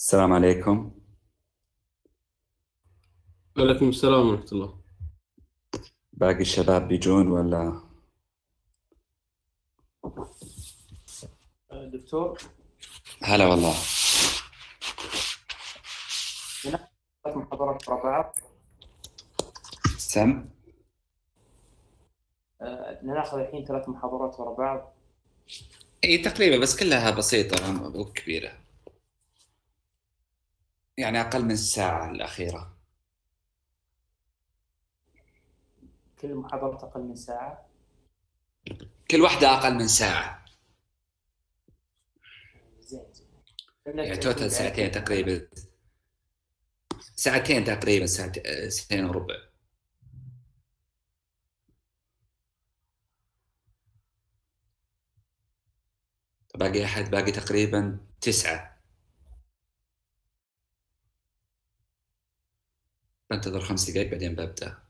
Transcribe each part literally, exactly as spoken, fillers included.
السلام عليكم. وعليكم السلام ورحمة الله. باقي الشباب بيجون ولا؟ آه، دكتور، هلا والله. لنأخذ ثلاث محاضرات ورا بعض. سم. آه، ناخذ الحين ثلاث محاضرات ورا بعض. اي تقريبا، بس كلها بسيطة مو كبيرة، يعني أقل من الساعة الأخيرة. كل محاضرة أقل من ساعة. كل واحدة أقل من ساعة، زين زين. قلنا يعني توتال تعتمد على ساعتين كيف أنا. تقريبا. ساعتين تقريبا، ساعتين ساعتين وربع. باقي أحد؟ باقي تقريبا تسعة. بنتظر خمس دقائق بعدين ببدأ.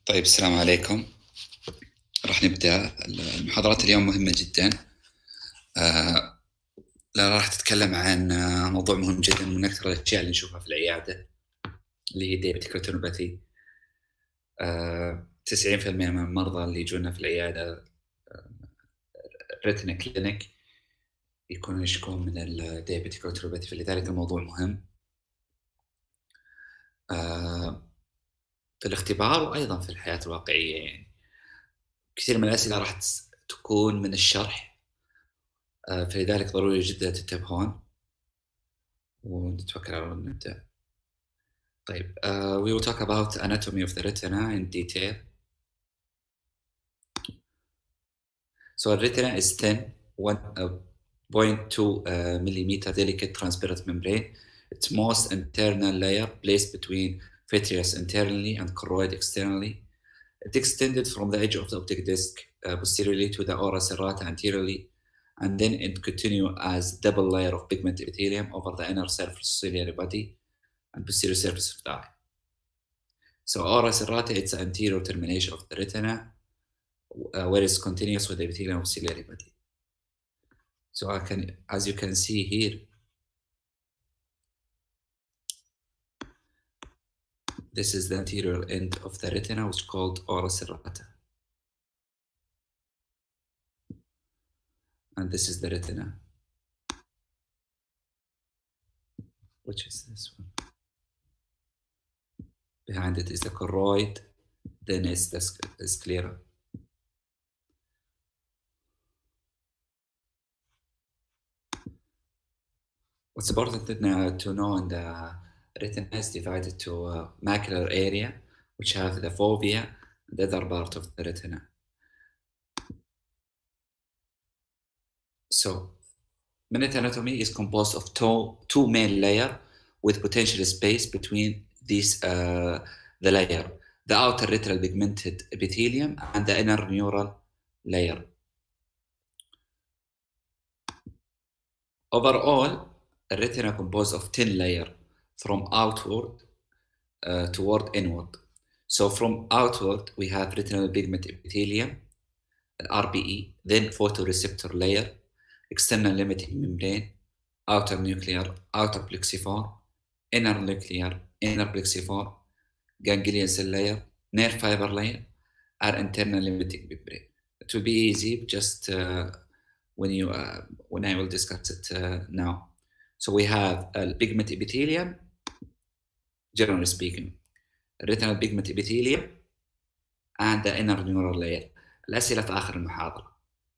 طيب السلام عليكم. راح نبدأ. المحاضرات اليوم مهمة جدا. آه راح تتكلم عن آه موضوع مهم جدا من أكثر الأشياء اللي نشوفها في العيادة، اللي هي ديابيتيك ريتينوباثي. آه تسعين بالمئة من المرضى اللي يجونا في العيادة ريتنا كلينيك يكونوا يشكون من الديابيتيك ريتينوباثي، فلذلك الموضوع مهم آه في الاختبار وأيضا في الحياة الواقعية. يعني كثير من الأسئلة راح تكون من الشرح، آه فلذلك ضروري جدا تنتبهون ونتوكل على الله نبدأ. طيب, uh, we will talk about anatomy of the retina in detail. So a retina is thin, one point two uh, millimeter delicate transparent membrane. Its most internal layer placed between vitreous internally and choroid externally. It extended from the edge of the optic disc uh, posteriorly to the ora serrata anteriorly, and then it continue as double layer of pigment epithelium over the inner surface of ciliary body and posterior surface of the eye. So ora serrata, it's the anterior termination of the retina, uh, where it's continuous with the epithelium of ciliary body. So I can, as you can see here, this is the anterior end of the retina, which is called ora serrata. And this is the retina, which is this one. Behind it is the choroid, then it's the sclera. What's important to know in the retina is divided to a macular area, which have the fovea and the other part of the retina. So, minute anatomy is composed of two, two main layers with potential space between these uh, the layer, the outer retinal pigmented epithelium and the inner neural layer. Overall, a retina composed of ten layers from outward uh, toward inward. So from outward, we have retinal pigment epithelium, R B E, then photoreceptor layer, external limiting membrane, outer nuclear, outer plexiform, inner nuclear, inner plexiform, ganglion cell layer, nerve fiber layer, are internal limiting membrane. It will be easy just uh, when you uh, when I will discuss it uh, now. So we have a pigment epithelium, generally speaking, retinal pigment epithelium, and the inner neural layer. الأسئلة في آخر المحاضرة.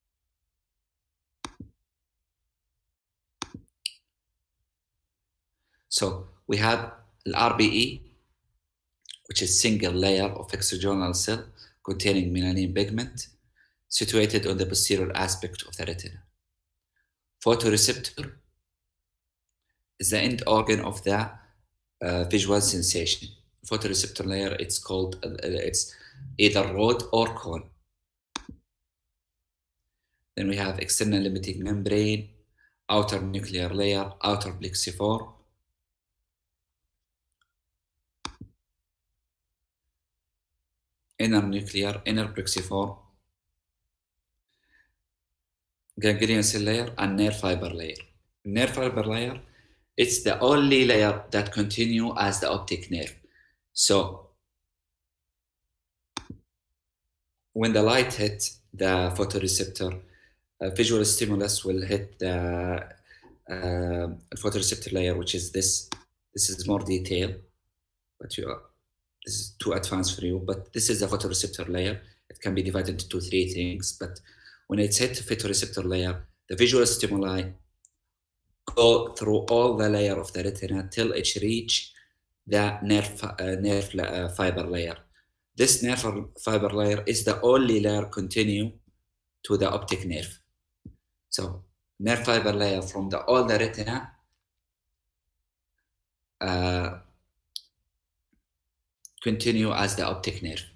So we have the R B E, which is single layer of hexagonal cell containing melanin pigment, situated on the posterior aspect of the retina. Photoreceptor is the end organ of the uh, visual sensation. Photoreceptor layer, it's called, uh, it's either rod or cone. Then we have external limiting membrane, outer nuclear layer, outer plexiform, inner nuclear, inner plexiform, ganglion cell layer, and nerve fiber layer. Nerve fiber layer, it's the only layer that continue as the optic nerve. So when the light hits the photoreceptor, uh, visual stimulus will hit the uh, photoreceptor layer, which is this. This is more detail, but you are, this is too advanced for you. But this is the photoreceptor layer. It can be divided into three things. But when it's hit the photoreceptor layer, the visual stimuli go through all the layer of the retina till it reach the nerve uh, nerve uh, fiber layer. This nerve fiber layer is the only layer continue to the optic nerve. So nerve fiber layer from the all the retina uh, continue as the optic nerve.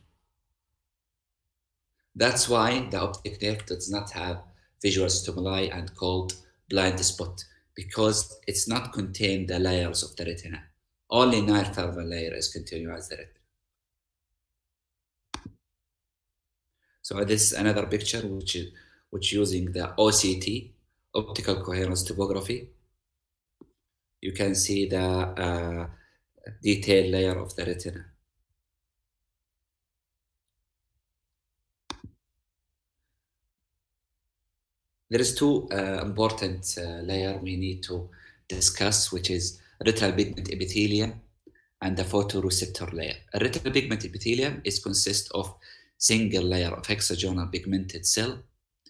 That's why the optic nerve does not have visual stimuli and called blind spot, because it's not contain the layers of the retina. Only nerve fiber layer is continue as the retina. So this is another picture which is which using the O C T, optical coherence topography. You can see the uh, detailed layer of the retina. There is two uh, important uh, layer we need to discuss, which is retinal pigment epithelium and the photoreceptor layer. A retinal pigment epithelium is consist of single layer of hexagonal pigmented cell.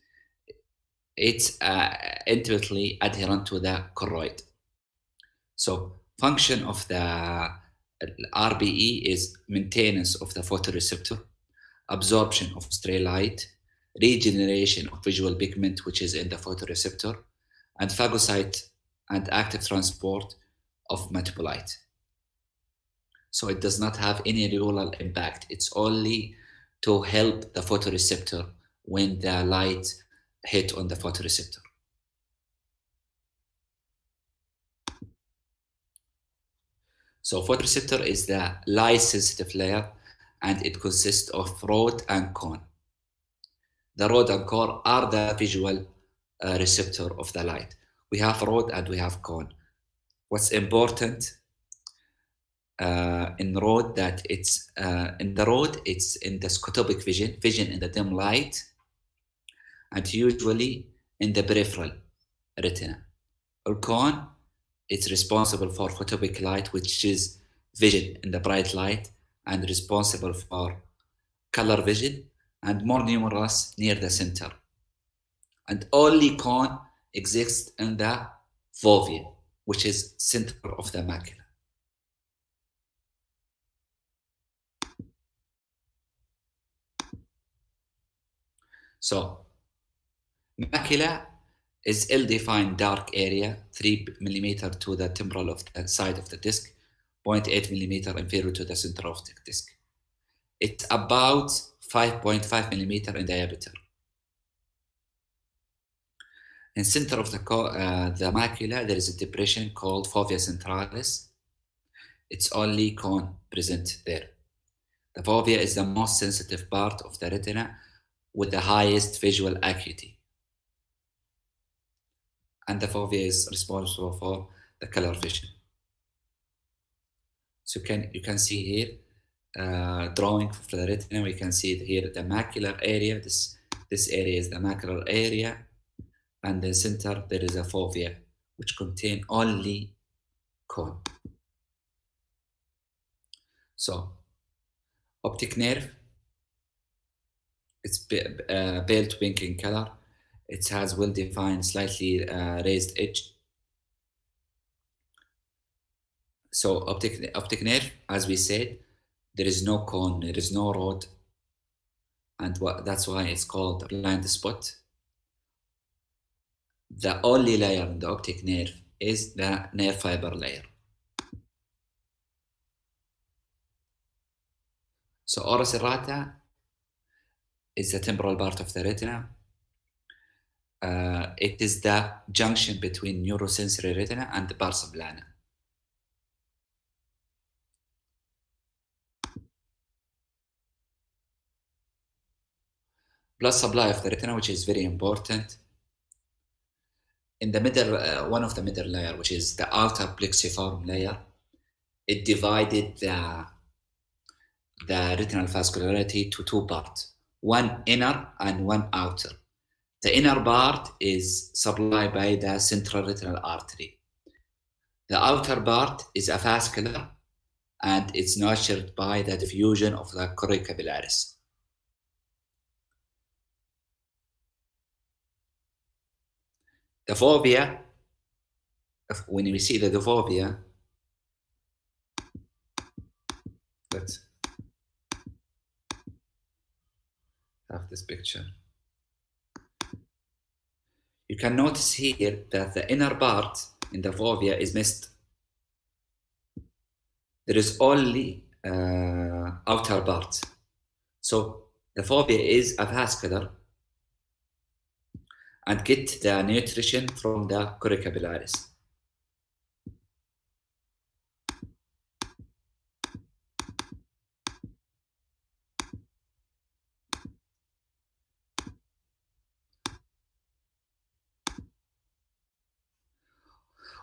It's uh, intimately adherent to the choroid. So function of the R B E is maintenance of the photoreceptor, absorption of stray light, regeneration of visual pigment which is in the photoreceptor, and phagocyte and active transport of metabolite. So it does not have any regular impact. It's only to help the photoreceptor when the light hit on the photoreceptor. So photoreceptor is the light sensitive layer, and it consists of rod and cone. The rod and core are the visual uh, receptor of the light. We have rod and we have cone. What's important uh, in rod that it's uh, in the rod, it's in the scotopic vision, vision in the dim light, and usually in the peripheral retina. Or cone, it's responsible for photopic light, which is vision in the bright light, and responsible for color vision, and more numerous near the center. And only cone exists in the fovea, which is center of the macula. So, macula is ill-defined dark area, three millimeter to the temporal of the side of the disc, zero point eight millimeter inferior to the center of the disc. It's about five point five millimeter in diameter. In center of the, uh, the macula, there is a depression called fovea centralis. It's only cone present there. The fovea is the most sensitive part of the retina with the highest visual acuity. And the fovea is responsible for the color vision. So can, you can see here, uh, drawing for the retina, we can see here the macular area. This, this area is the macular area. And in the center, there is a fovea, which contain only cone. So, optic nerve, it's uh, pale to pink in color. It has well-defined, slightly uh, raised edge. So optic, optic nerve, as we said, there is no cone, there is no rod, and what, that's why it's called a blind spot. The only layer in the optic nerve is the nerve fiber layer. So ora serrata is the temporal part of the retina. Uh, it is the junction between neurosensory retina and the pars plana. Blood supply of the retina, which is very important. In the middle, uh, one of the middle layer, which is the outer plexiform layer, it divided the, the retinal vascularity to two parts, one inner and one outer. The inner part is supplied by the central retinal artery. The outer part is avascular, and it's nurtured by the diffusion of the choroid capillaris. The fovea, when we see the fovea, let's have this picture. You can notice here that the inner part in the fovea is missed. There is only uh, outer part. So the fovea is avascular and get the nutrition from the choroid capillaris.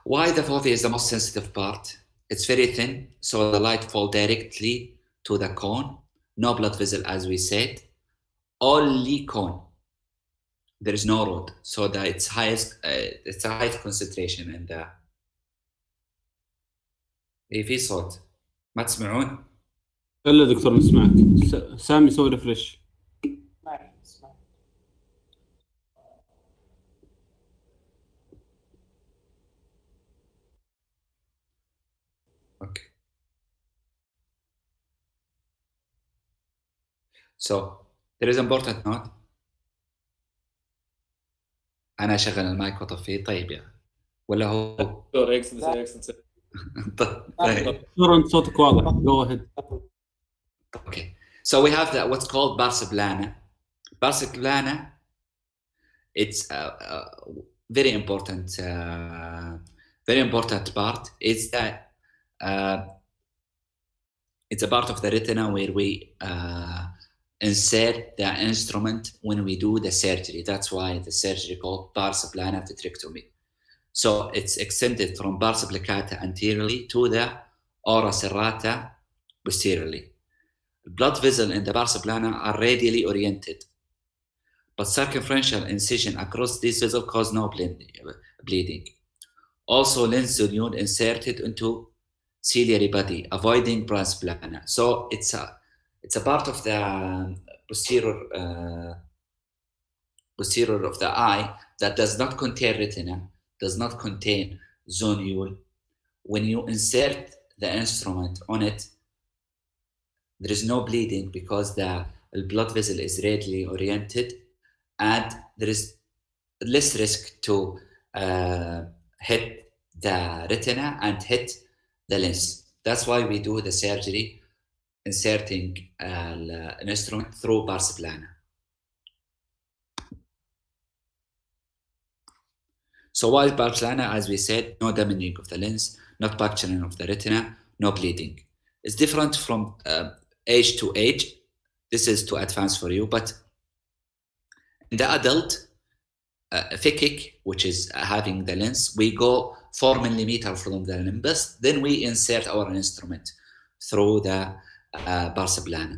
Why the fovea is the most sensitive part? It's very thin, so the light falls directly to the cone. No blood vessel, as we said. Only cone. There is no road, so that it's highest. Uh, it's a highest concentration in the. إيه في صوت ما تسمعون؟ الا دكتور نسمعك. س- سامي سوي ريفرش. ما اسمع. Okay. So there is important note. أنا أشغل المايك وأطفيه طيب يعني ولا هو؟ دكتور يقصد يقصد طيب. دكتور انت صوتك واضح. جو اهيد. Okay. So we have the, what's called bursa plana. Bursa plana, it's a, a very important, uh, very important part. It's that uh, it's a part of the retina where we uh, insert the instrument when we do the surgery. That's why the surgery called bursa plana vitrectomy. So it's extended from bursa plicata anteriorly to the ora serrata posteriorly. Blood vessels in the bursa plana are radially oriented, but circumferential incision across these vessels cause no bleeding. Also, lens zonule inserted into ciliary body, avoiding bursa plana. So it's a it's a part of the posterior uh, posterior of the eye that does not contain retina, does not contain zonule. When you insert the instrument on it, there is no bleeding because the blood vessel is radially oriented, and there is less risk to uh, hit the retina and hit the lens. That's why we do the surgery inserting uh, an instrument through bursa plana. So while bursa plana, as we said, no damaging of the lens, not puncturing of the retina, no bleeding. It's different from uh, age to age. This is too advanced for you, but in the adult uh, phakic, which is having the lens, we go four millimeter from the limbus, then we insert our instrument through the uh, bursa plana.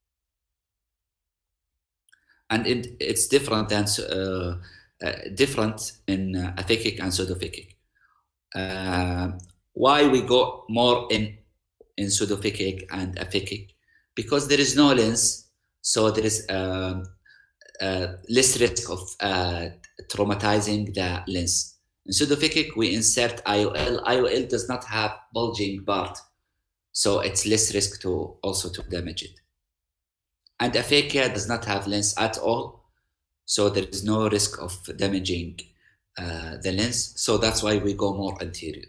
And it, it's different than uh, uh, different in uh, aphakic and pseudophakic. Uh, why we go more in in pseudophakic and aphakic? Because there is no lens, so there is uh, uh, less risk of uh, traumatizing the lens. In pseudophakic, we insert I O L. I O L does not have bulging part, so it's less risk to also to damage it. And aphakia does not have lens at all, so there is no risk of damaging uh, the lens. So that's why we go more anterior.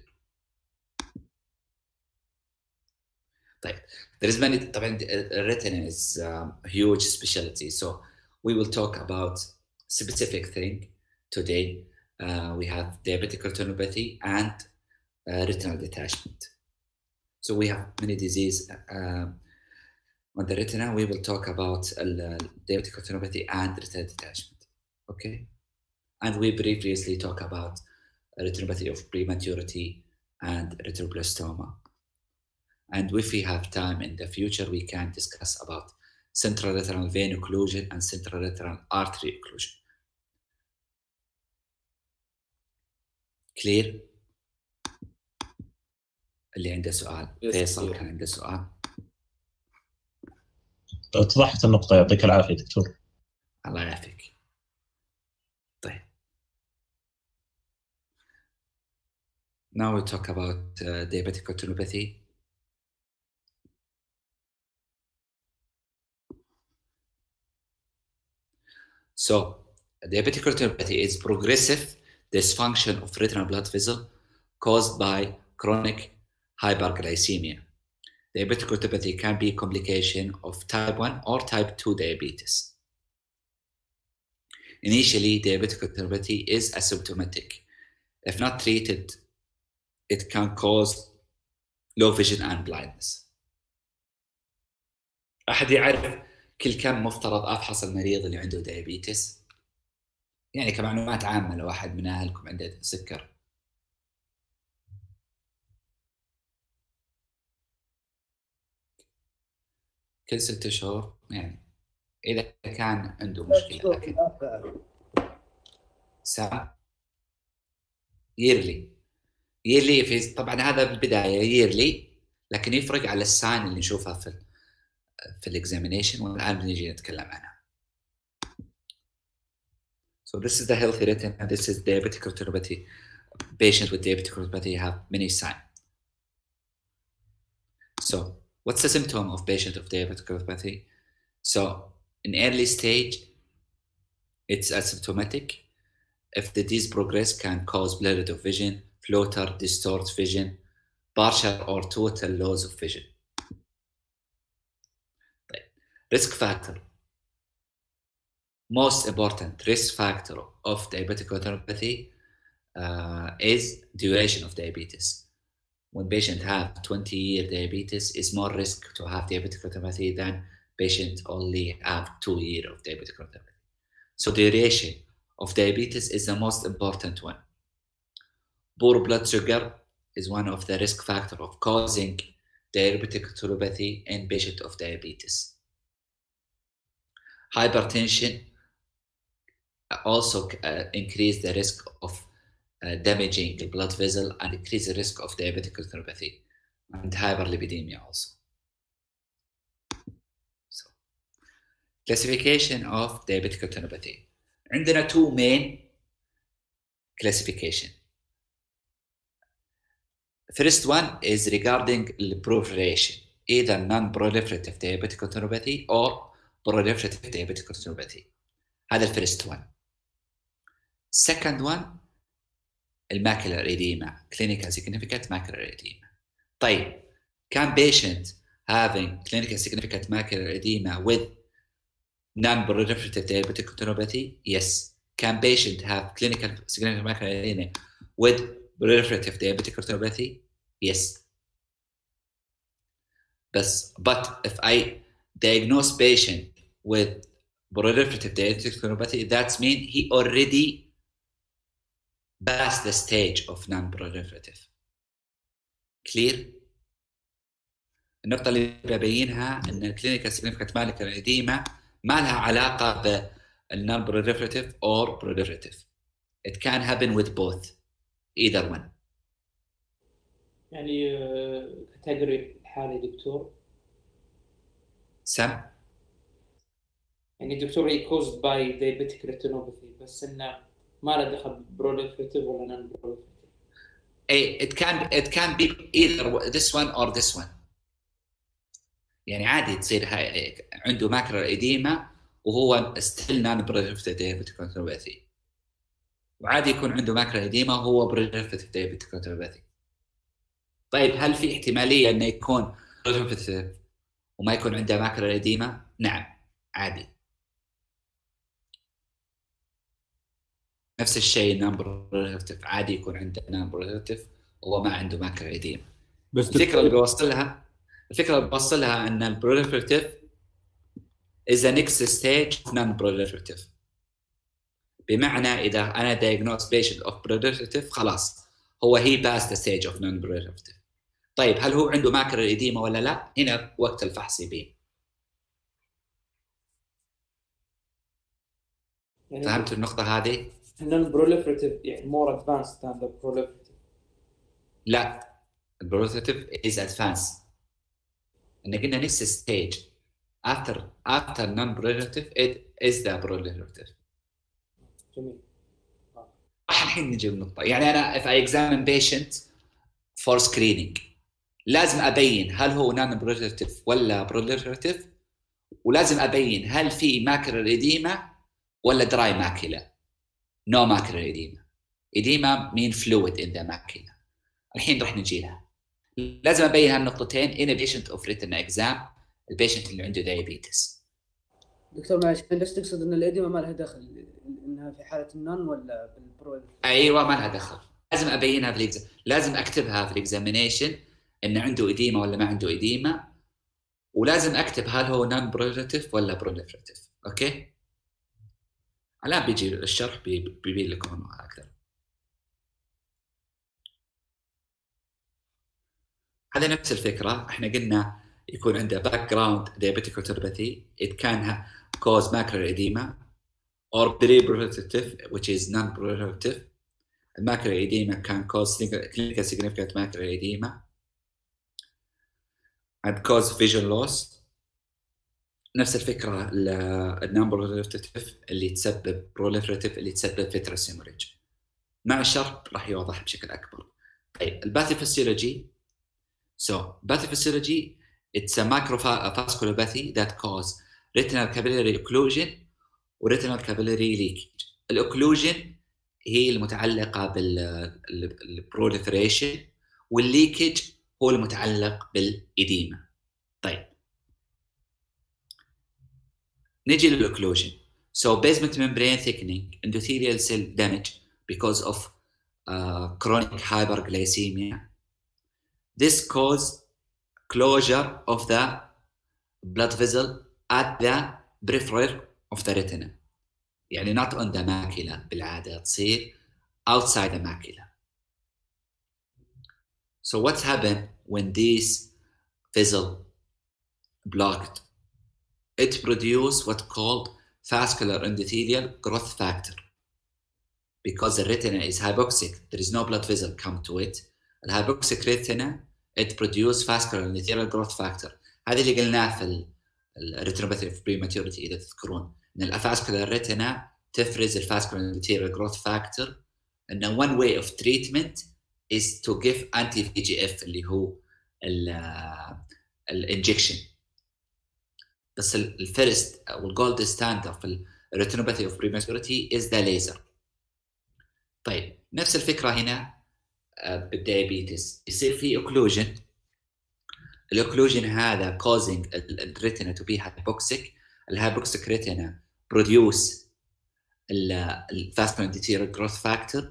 طيب. There is many. طبعا retina is um, a huge specialty, so we will talk about specific thing today. Uh, we have diabetic retinopathy and uh, retinal detachment. So we have many diseases uh, on the retina. We will talk about uh, diabetic retinopathy and retinal detachment. Okay, and we previously talk about retinopathy of prematurity and retinoblastoma. And if we have time in the future, we can discuss about central retinal vein occlusion and central retinal artery occlusion. Clear? اللي عنده سؤال فيصل كان عنده سؤال. اتضحت النقطة. يعطيك العافية دكتور. الله يعافيك. طيب. Now we talk about uh, diabetic retinopathy. So, diabetic retinopathy is progressive dysfunction of retinal blood vessel caused by chronic hyperglycemia. Diabetic retinopathy can be a complication of type one or type two diabetes. Initially, diabetic retinopathy is asymptomatic. If not treated, it can cause low vision and blindness. أحد يعرف كل كم مفترض أفحص المريض اللي عنده دايابيتس؟ يعني كمعلومات عامة لو أحد من أهلكم عنده سكر. كل ستة شهور يعني اذا كان عنده مشكله. لكن ساعة ييرلي ييرلي في طبعا هذا بالبدايه ييرلي، لكن يفرق على الساين اللي نشوفها في ال في الاكزامينيشن، والان بنجي نتكلم عنها. So this is the healthy retina. This is diabetic retinopathy. Patients with diabetic retinopathy have many signs. So what's the symptom of patient of diabetic retinopathy? So in early stage, it's asymptomatic. If the disease progress, can cause blurred of vision, floater, distort vision, partial or total loss of vision. طيب. Risk factor. Most important risk factor of diabetic retinopathy uh, is duration of diabetes. When patient have twenty year diabetes, is more risk to have diabetic retinopathy than patient only have two year of diabetic retinopathy. So duration of diabetes is the most important one. Poor blood sugar is one of the risk factor of causing diabetic retinopathy in patient of diabetes. Hypertension also uh, increase the risk of uh, damaging the blood vessel and increase the risk of diabetic retinopathy, and hyperlipidemia also. So, classification of diabetic retinopathy. عندنا two main classification. First one is regarding the proliferation, either non-proliferative diabetic retinopathy or proliferative diabetic retinopathy. هذا الفيرست one. Second one الماكيولار edema, clinical significant macular edema. طيب, can patient having clinical significant macular edema with non-proliferative diabetic retinopathy? Yes. Can patient have clinical significant macular edema with proliferative diabetic retinopathy? Yes. But, but if I diagnose patient with proliferative diabetic retinopathy, that means he already passed the stage of non-proliferative. Clear? النقطة اللي ببينها ان الكلينيكال significant macular edema ما لها علاقة بالnon proliferative or proliferative. It can happen with both, either one. يعني كاتيجوري الحالة دكتور سم يعني دكتور هي caused by diabetic retinopathy، بس انه ما له دخل proliferative ولا non proliferative. it can it can be either this one or this one. يعني عادي تصير هاي عنده ماكرر إديمة وهو still non proliferative diabetic retinopathy، وعادي يكون عنده ماكرر إديمة وهو proliferative diabetic retinopathy. طيب هل في احتمالية انه يكون proliferative وما يكون عنده ماكرر إديمة؟ نعم عادي. نفس الشيء non proliferative عادي يكون عنده non proliferative وهو ما عنده ماكرر إديمة. بس الفكرة اللي بوصلها الفكرة اللي بوصلها ان ال proliferative is the next stage of non-proliferative. بمعنى إذا أنا diagnose patient of proliferative خلاص هو he passed the stage of non-proliferative. طيب هل هو عنده ماكرر إديمة ولا لا؟ هنا وقت الفحص يبين. يعني فهمت النقطة هذه؟ non-proliferative يعني more advanced than the proliferative. لا proliferative is advanced. إن قلنا next stage after after non-proliferative it is the proliferative. جميل. الحين نجي للنقطة. يعني أنا if I examine patient for screening لازم أبين هل هو non-proliferative ولا proliferative، ولازم أبين هل في macular edema ولا dry macula. No macular edema. edema mean fluid in the macula. الحين راح نجي لها. لازم أبين هالنقطتين in a patient of retina exam، البيشنت اللي عنده diabetes. دكتور معلش بس تقصد ان الاديمه ما لها دخل انها في حاله النون ولا بالبرو؟ ايوه ما لها دخل، لازم ابينها في الاكزام، لازم اكتبها في الاكزامينيشن ان عنده اديمه ولا ما عنده اديمه، ولازم اكتب هل هو نون بروليفريتيف ولا بروليفريتيف. اوكي؟ الان بيجي الشرح بيبين لكم اكثر. هذا نفس الفكره، احنا قلنا يكون عنده background diabetic retinopathy, it can ha cause macular edema or pre-proliferative, which is non-proliferative. Macular edema can cause clinical significant macular edema and cause vision loss. نفس الفكرة non-proliferative اللي تسبب proliferative اللي تسبب vitreous hemorrhage. مع الشرح راح يوضح بشكل أكبر. طيب الباثوفيسيولوجي. So pathophysiology, it's a microvasculopathy that cause retinal capillary occlusion و retinal capillary leakage. الأوكلوجن هي المتعلقة بالproliferation والleakage هو المتعلق بالإديمة. طيب نجي للأوكلوجن. So basement membrane thickening, endothelial cell damage because of uh, chronic hyperglycemia. This cause closure of the blood vessel at the periphery of the retina. يعني not on the macula بالعادة تصير outside the macula. So what's happened when this vessel blocked? It produces what's called vascular endothelial growth factor. Because the retina is hypoxic, there is no blood vessel come to it. The hypoxic retina, it produces vascular endothelial growth factor. هذا اللي قلناه في الريتينوباثي of prematurity إذا تذكرون. إن الفاسكولار ريتنا تفرز الفاسكولار endothelial growth factor. And one way of treatment is to give anti-V E G F اللي هو الانجكشن. بس الفيرست أو الجولد ستاندرد في الريتينوباثي of prematurity is the laser. طيب نفس الفكرة هنا بالديابيتس يصير في اوكلوجن. الاوكلوجن هذا causing الريتنا to be hypoxic. الهايبوكسيك ريتنا produce الفاسكولار endothelial growth factor.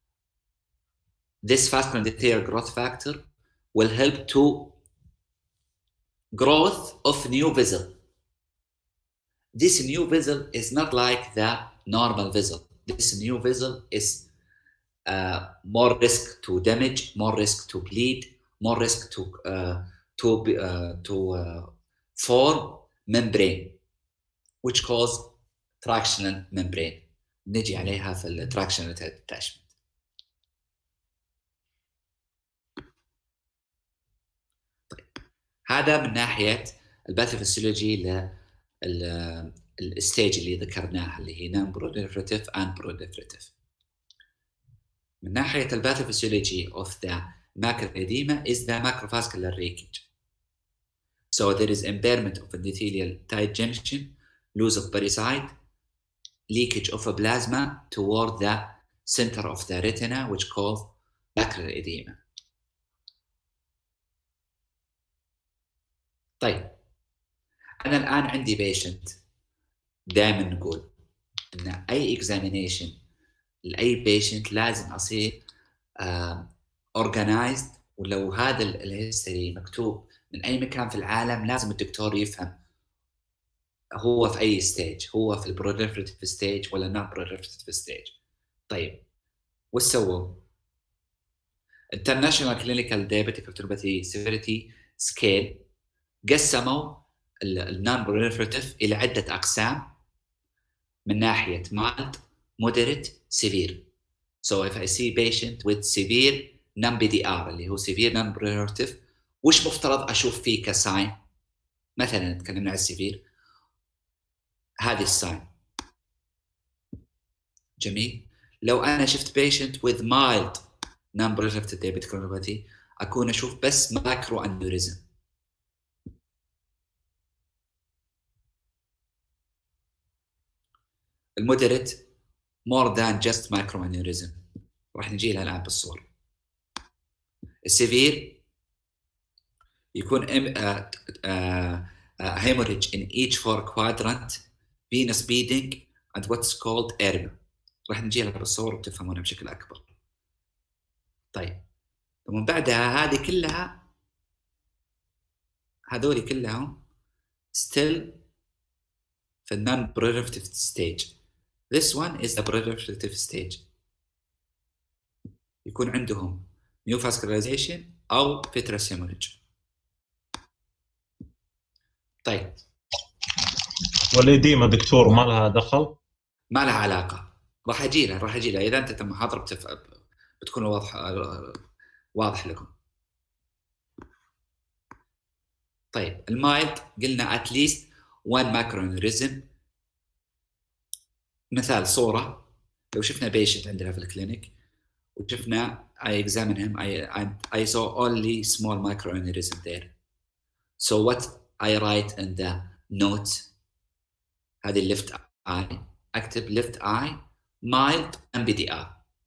This vascular endothelial growth factor will help to growth of new vessel. This new vessel is not like the normal vessel. This new vessel is Uh, more risk to damage, more risk to bleed, more risk to uh, to uh, to uh, form membrane, which cause tractional membrane. نجي عليها في ال tractional attachment. طيب هذا من ناحية الباثوفيسيولوجي لل الستيج اللي ذكرناها اللي هي non proliferative and proliferative. من ناحية الباثوفيسيولوجي of the macular edema is the macrovascular leakage. So there is impairment of endothelial tight junction, loss of parasite, leakage of a plasma toward the center of the retina, which cause macular edema. طيب أنا الآن عندي patient دائما نقول إن أي examination لأي بيشنت لازم أصير أورجنايزد. uh, ولو هذا الهيستوري مكتوب من أي مكان في العالم لازم الدكتور يفهم هو في أي ستيج، هو في البروليفريتيف ستيج ولا نون بروليفريتيف ستيج. طيب وش سووا؟ International Clinical Diabetic Retinopathy Severity Scale قسموا النون بروليفريتيف إلى عدة أقسام من ناحية mild, moderate, severe. So if I see patient with severe non-B D R اللي هو severe non-proliferative, وش مفترض أشوف فيه كساين؟ مثلا تكلمنا عن السيفير، هذه الساين. جميل. لو أنا شفت patient with mild non-proliferative diabetic retinopathy أكون أشوف بس micro aneurysm. المودريت more than just microaneurysm. راح نجي لها الآن بالصور. السيفير يكون hemorrhage in each four quadrant, venous bleeding and what's called error. راح نجي لها بالصور وتفهمونها بشكل أكبر. طيب ومن بعدها هذه كلها هذولي كلهم still في non proliferative stage. This one is the proliferative stage. يكون عندهم new vascularization أو vitreous hemorrhage. طيب والإديمة دكتور ما لها دخل؟ ما لها علاقه، راح اجي لها راح اجي لها اذا انت المحاضره بتف... بتكون واضح واضح لكم. طيب المايلد قلنا at least one microaneurysm. مثال صوره، لو شفنا بيشنت عندنا في الكلينيك وشفنا I examine him I, I saw only small microaneurysm there. So what I write in the note هذه left eye، اكتب left eye mild M B D R.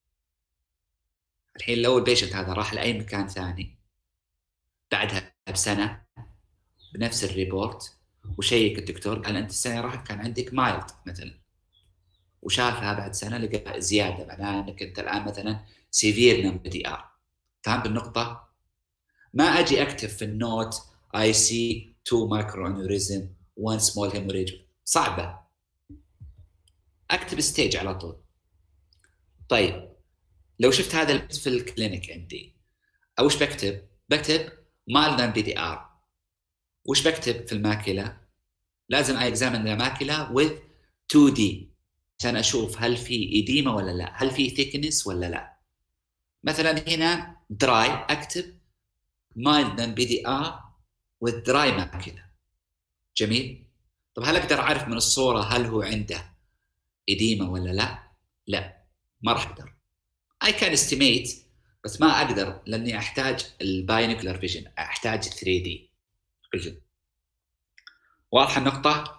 الحين لو البيشنت هذا راح لاي مكان ثاني بعدها بسنه بنفس الريبورت وشيك الدكتور قال انت السنه راحت كان عندك مايلد مثلا، وشافها بعد سنه لقى زياده، معناها انك انت الان مثلا سيفير ام بي دي ار. فهمت النقطه؟ ما اجي اكتب في النوت I see two microaneurysm one small hemorrhage، صعبه، اكتب ستيج على طول. طيب لو شفت هذا في الكلينيك عندي وش بكتب؟ بكتب mild ام بي دي ار. وش بكتب في الماكله؟ لازم اكزامن الماكله with تو دي عشان اشوف هل في اديمه ولا لا، هل في ثيكنس ولا لا. مثلا هنا دراي اكتب mild ام بي دي ار with dry ماكله. جميل. طب هل اقدر اعرف من الصوره هل هو عنده اديمه ولا لا؟ لا ما راح اقدر. I can estimate بس ما اقدر لاني احتاج الباينوكلر فيجن، احتاج ثري دي فيجن. واضحه النقطه؟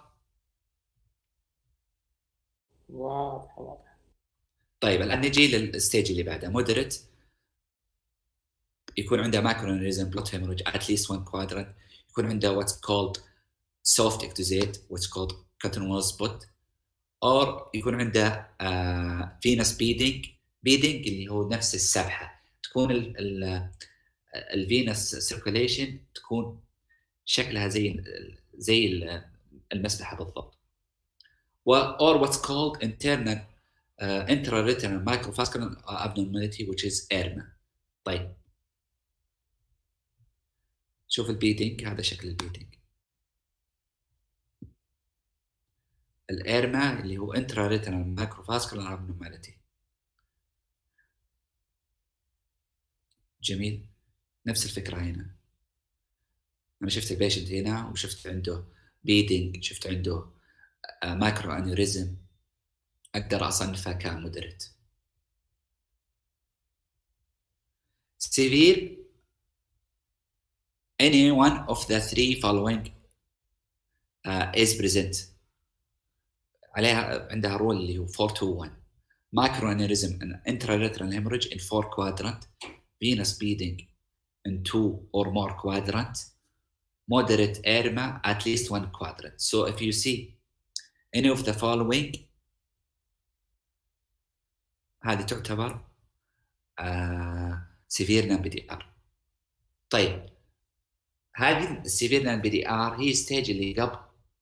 واضح واضح. طيب الان نجي للستيج اللي بعده مودريت، يكون عنده ماكرونيزم بلوت هيموريج at least one quadrant، يكون عنده what's called soft ectosate what's called cotton wool spot، or يكون عنده uh, venous beading beading اللي هو نفس السبحه، تكون الفينس سيركوليشن تكون شكلها زي زي المسبحه بالضبط. or what's called internal uh, intraretinal microvascular abnormality which is إيرما. طيب شوف البيدنج، هذا شكل البيدنج. الإيرما اللي هو intraretinal microvascular abnormality. جميل. نفس الفكرة هنا، أنا شفت البيشنت هنا وشفت عنده بيدنج، شفت عنده مايكرو أنيوريزم، أقدر أصنفها كمودريت. severe any one of the three following uh, is present. عليها عندها رول اللي هو four two one. Micro aneurysm and intraretinal hemorrhage in four quadrant, venous bleeding in two or more quadrant, moderate edema at least one quadrant. So if you see any of the following هذه تعتبر uh, severe non بي دي ار. طيب هذه السيفير non بي دي ار هي ستيج اللي قبل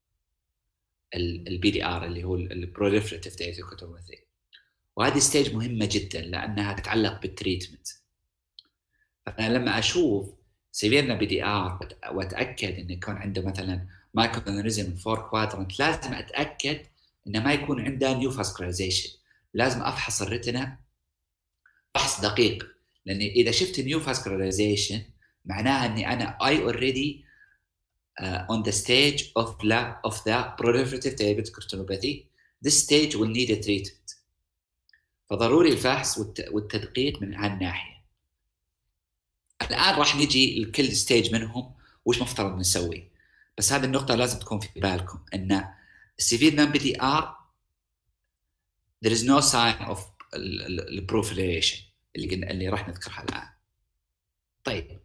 البي دي ار اللي هو البروليفريتيف ديتيكوتوماثي، وهذه ستيج مهمه جدا لانها تتعلق بالتريتمنت. فانا لما اشوف سيفير non بي دي ار واتاكد انه يكون عنده مثلا مايكرو انيوريزم فور كوادرنت، لازم اتاكد انه ما يكون عنده نيو فاسكولاريزيشن. لازم افحص الريتنا فحص دقيق، لان اذا شفت نيو فاسكولاريزيشن معناها اني انا I already uh, on the stage of the of the proliferative diabetic retinopathy. This stage will need a treatment. فضروري الفحص والتدقيق من هالناحيه. الان راح نجي لكل ستيج منهم وش مفترض نسوي، بس هذه النقطه لازم تكون في بالكم ان severe non بي دي ار there is no sign of البروفيليشن اللي قلنا اللي راح نذكرها الان. طيب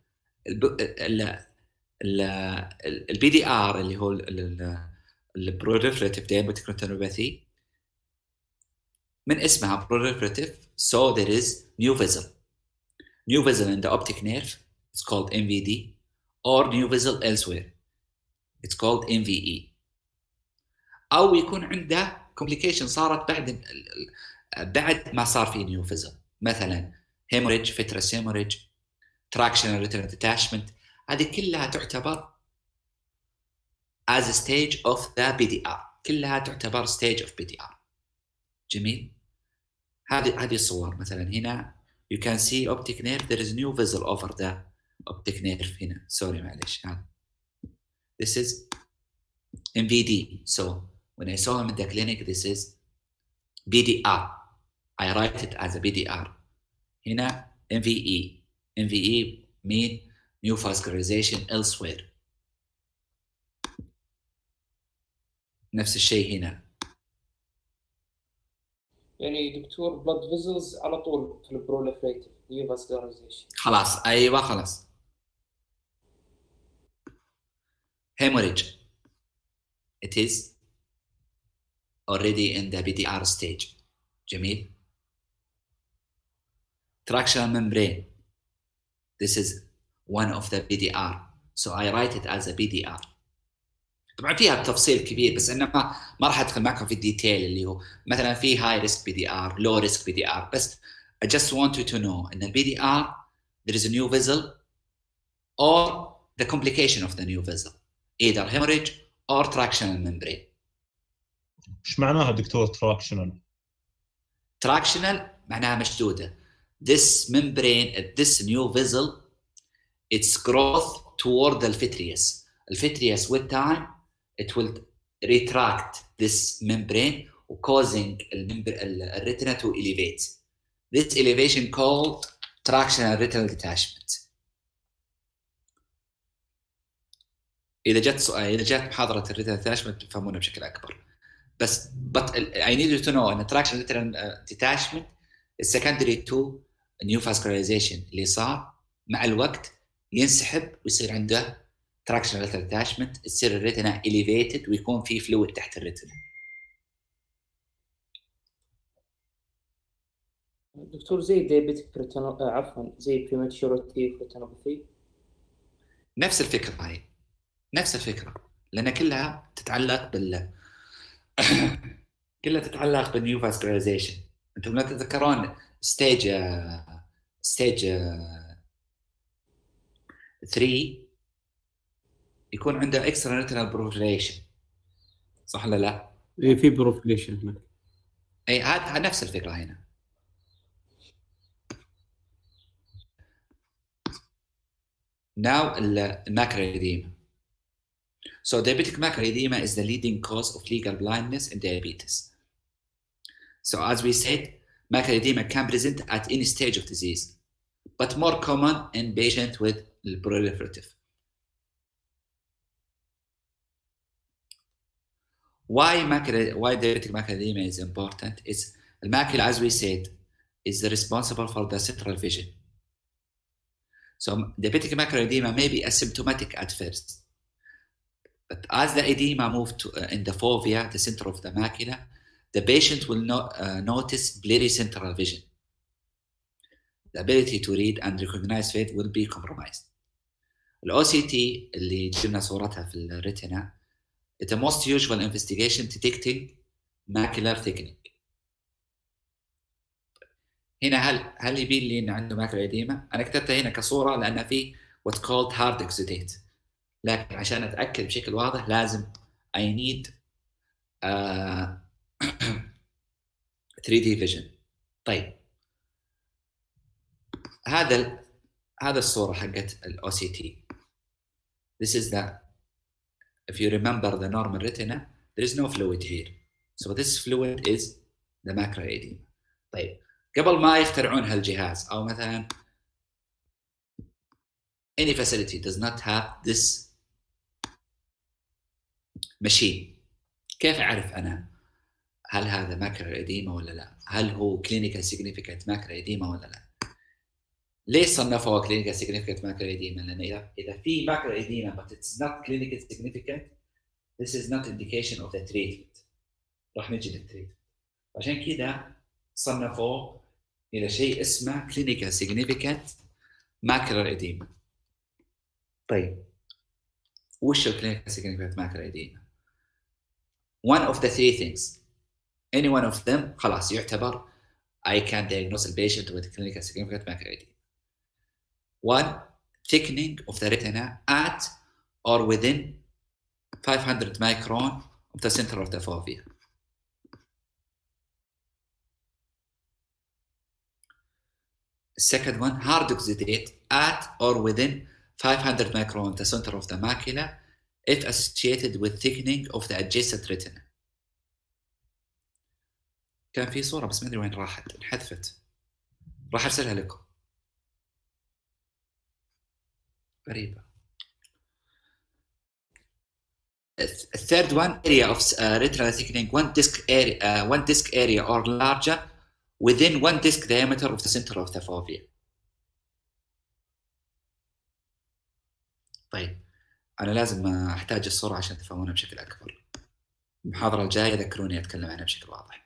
البي دي ار اللي هو البروليفريتيف دايابيتيك ريتينوباثي من اسمها proliferative, so there is new vessel. New vessel in the optic nerve, it's called إم في دي, or new vessel elsewhere, it's called إم في إي. أو يكون عنده complication صارت بعد بعد ما صار في new vessel، مثلا hemorrhage, vitreous hemorrhage, tractional retinal detachment. هذه كلها تعتبر as a stage of the بي دي آر. كلها تعتبر stage of بي دي آر. جميل. هذه هذه الصور مثلا هنا you can see optic nerve, there is new vessel over the optic nerve هنا. سوري معلش هذا. This is M V D. So when I saw him in the clinic, this is بي دي آر. I write it as a بي دي آر. هنا M V E. M V E mean new vascularization elsewhere. نفس الشيء هنا. يعني دكتور بلاد فيزلز على طول في البروليفريتيف نيو فاسكولاريزيشن. خلاص ايوه خلاص. hemorrhage. It is already in the بي دي آر stage. جميل. Tractional membrane. This is one of the بي دي آر. So I write it as a بي دي آر. طبعا فيها تفصيل كبير بس انا ما ما راح ادخل معكم في الديتيل اللي هو مثلا في هاي ريسك بي دي ار لو ريسك بي دي ار بس I just want you to know ان البي دي ار there is a new vessel or the complication of the new vessel either hemorrhage or tractional membrane. ايش معناها دكتور تراكشنال؟ Tractional معناها مشدوده. This membrane this new vessel its growth toward the vitreous. الفيتريوس with time it will retract this membrane causing the retina to elevate. This elevation called tractional retinal detachment. إذا جت إذا جت محاضرة الريتنال detachment تفهمونها بشكل أكبر. بس but I need you to know أن tractional retinal detachment is secondary to new vascularization اللي صار مع الوقت ينسحب ويصير عنده tractional retinal detachment. تصير الريتنا elevated ويكون في فلويد تحت الريتنا. دكتور زي diabetic retinal عفوا زي prematurity retinopathy. نفس الفكرة هاي. نفس الفكرة لأن كلها تتعلق بال كلها تتعلق بالنيو فاسكولاريزيشن. أنتم لا تتذكرون ستيج ستيج ثلاثة يكون عنده اكسترا ريتنال بروفيليشن صح ولا لا؟ اي في بروفيليشن هناك. اي هذا نفس الفكره هنا. Now الماكرا edema. So diabetic macular edema is the leading cause of legal blindness in diabetes. So as we said, macular edema can present at any stage of disease, but more common in patients with proliferative. Why macular, why diabetic macular edema is important is the macula, as we said, is responsible for the central vision. So diabetic macular edema may be asymptomatic at first, but as the edema moves to, uh, in the fovea, the center of the macula, the patient will not, uh, notice blurry central vision. The ability to read and recognize fate will be compromised. The O C T اللي جبنا صورتها في الريتنا is the most usual investigation detecting macular thickening. هنا هل هل يبين لي ان عنده ماكلر اديما؟ انا كتبتها هنا كصوره لان في what's called hard exudate. لكن عشان اتاكد بشكل واضح لازم I need uh, ثري دي vision. طيب هذا هذا الصوره حقت ال O C T. This is the, if you remember the normal retina, there is no fluid here. So this fluid is the macular edema. طيب قبل ما يخترعون هالجهاز او مثلا any facility does not have this machine, كيف اعرف انا هل هذا macular edema ولا لا؟ هل هو clinical significant macular edema ولا لا؟ ليش صنفوه clinical significant macular edema؟ لان اذا اذا في macular edema but it's not clinical significant, this is not indication of the treatment. راح نجي للتريتمنت. عشان كذا صنفوه الى شيء اسمه clinical significant macular edema. طيب وش ال clinical significant macular edema؟ One of the three things, any one of them خلاص يعتبر I can diagnose a patient with clinical significant macular edema. One, thickening of the retina at or within five hundred micron of the center of the fovea. Second one, hard oxidate at or within five hundred micron of the center of the macula if associated with thickening of the adjacent retina. كان في صورة بس ما أدري وين راحت، انحذفت. راح أرسلها لكم. غريبة. The third one, area of uh, retinal thickening, one disc area, uh, one disc area or larger within one disc diameter of the center of the fovea. طيب أنا لازم أحتاج الصورة عشان تفهمونها بشكل أكبر. المحاضرة الجاية ذكروني أتكلم عنها بشكل واضح.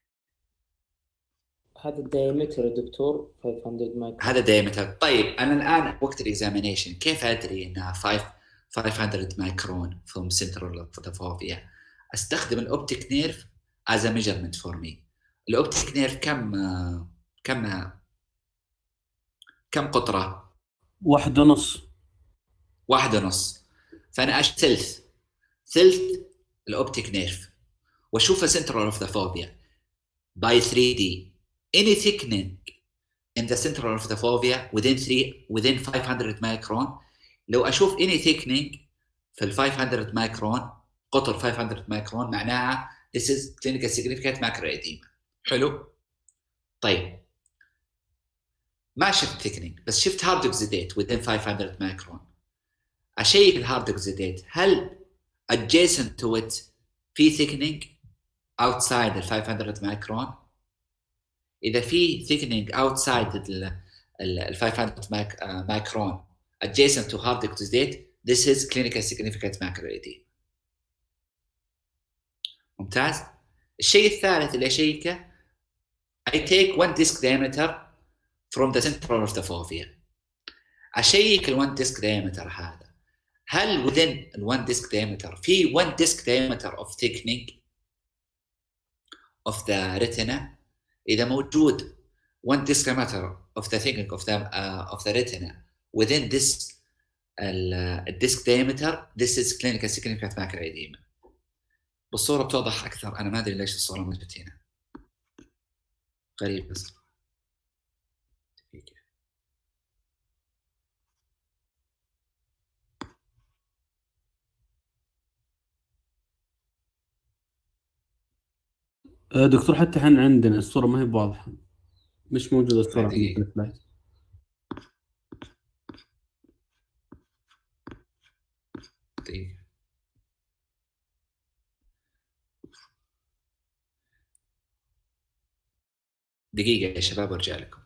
هذا الدايمتر يا دكتور خمسمية مايكرون. هذا دايمتر. طيب أنا الآن وقت الإكزامينيشن كيف أدري إنها خمسمية مايكرون from central of the fovea؟ أستخدم الأوبتيك نيرف as a measurement for me. الأوبتيك نيرف كم كم كم قطرة؟ واحد ونص. واحد ونص. فأنا أشوف ثلث ثلث الأوبتيك نيرف وأشوف central of the fovea by three D. Any thickening in the center of the fovea within three within five hundred micron. لو أشوف any thickening في ال five hundred micron قطر five hundred micron معناها this is clinical significant macro edema. حلو؟ طيب ما شفت thickening بس شفت hard oxidate within five hundred micron. أشيك ال hard oxidate هل adjacent to it في thickening outside ال five hundred micron؟ إذا في thickening outside ال five hundred micron adjacent to hard oxidate, this is clinical significant macro edema. ممتاز. الشيء الثالث اللي أشيكه I take one disc diameter from the center of the fovea. أشيك ال one disc diameter هذا هل within ال one disc diameter في one disc diameter of thickening of the retina. إذا موجود one disc diameter of the thickening of the uh, of the retina within this uh, disc diameter, this is clinical significant macro edema. بالصورة بتوضح أكثر. أنا ما أدري ليش الصورة ما جت هنا. غريب بس. دكتور حتى احنا عندنا الصورة ما هي بواضحة، مش موجودة الصورة في السلايد. دقيقة دقيقة يا شباب وارجع لكم.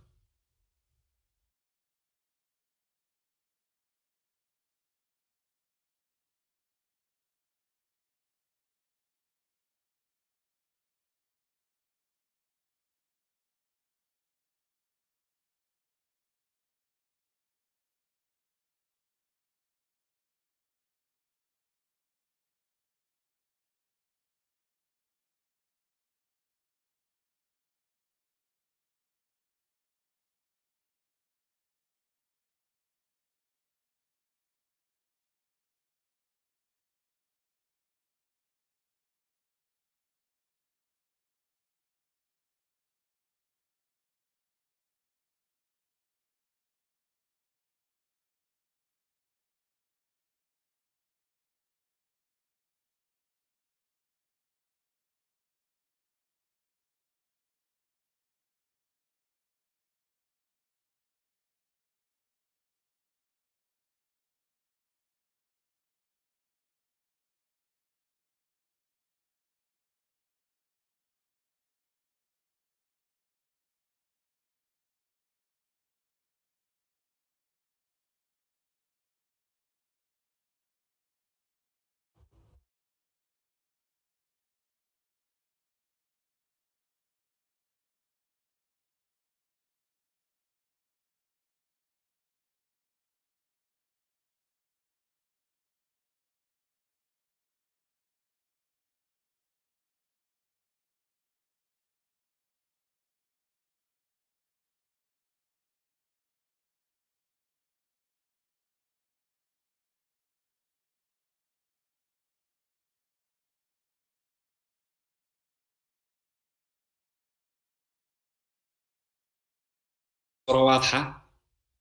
الصورة واضحة؟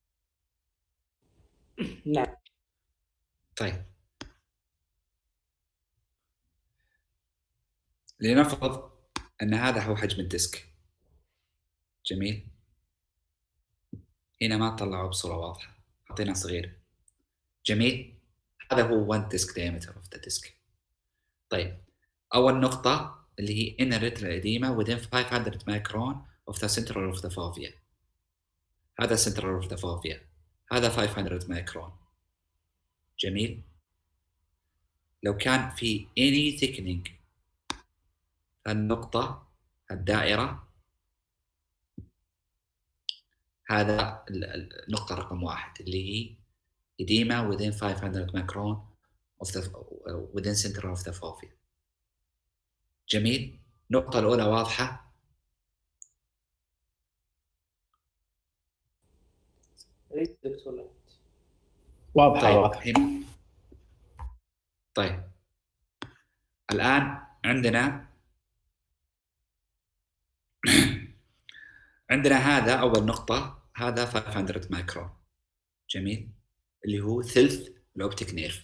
نعم. طيب لنفرض أن هذا هو حجم الديسك. جميل. هنا ما طلعوا بصورة واضحة، حطينا صغير. جميل. هذا هو one disk diameter of the disk. طيب أول نقطة اللي هي inner retinal edema within five hundred micron of the central of the fovea. هذا central of the fovea. هذا five hundred micron. جميل. لو كان في any thickening النقطة الدائرة، هذا النقطة رقم واحد اللي هي edema within five hundred micron of the within center of the fovea. جميل. النقطة الأولى واضحة؟ ليس دكتور. واضحة طيب واضحة. هنا. طيب الآن عندنا عندنا هذا أول نقطة، هذا five hundred مايكرون. جميل. اللي هو ثلث الأوبتيك نيرف.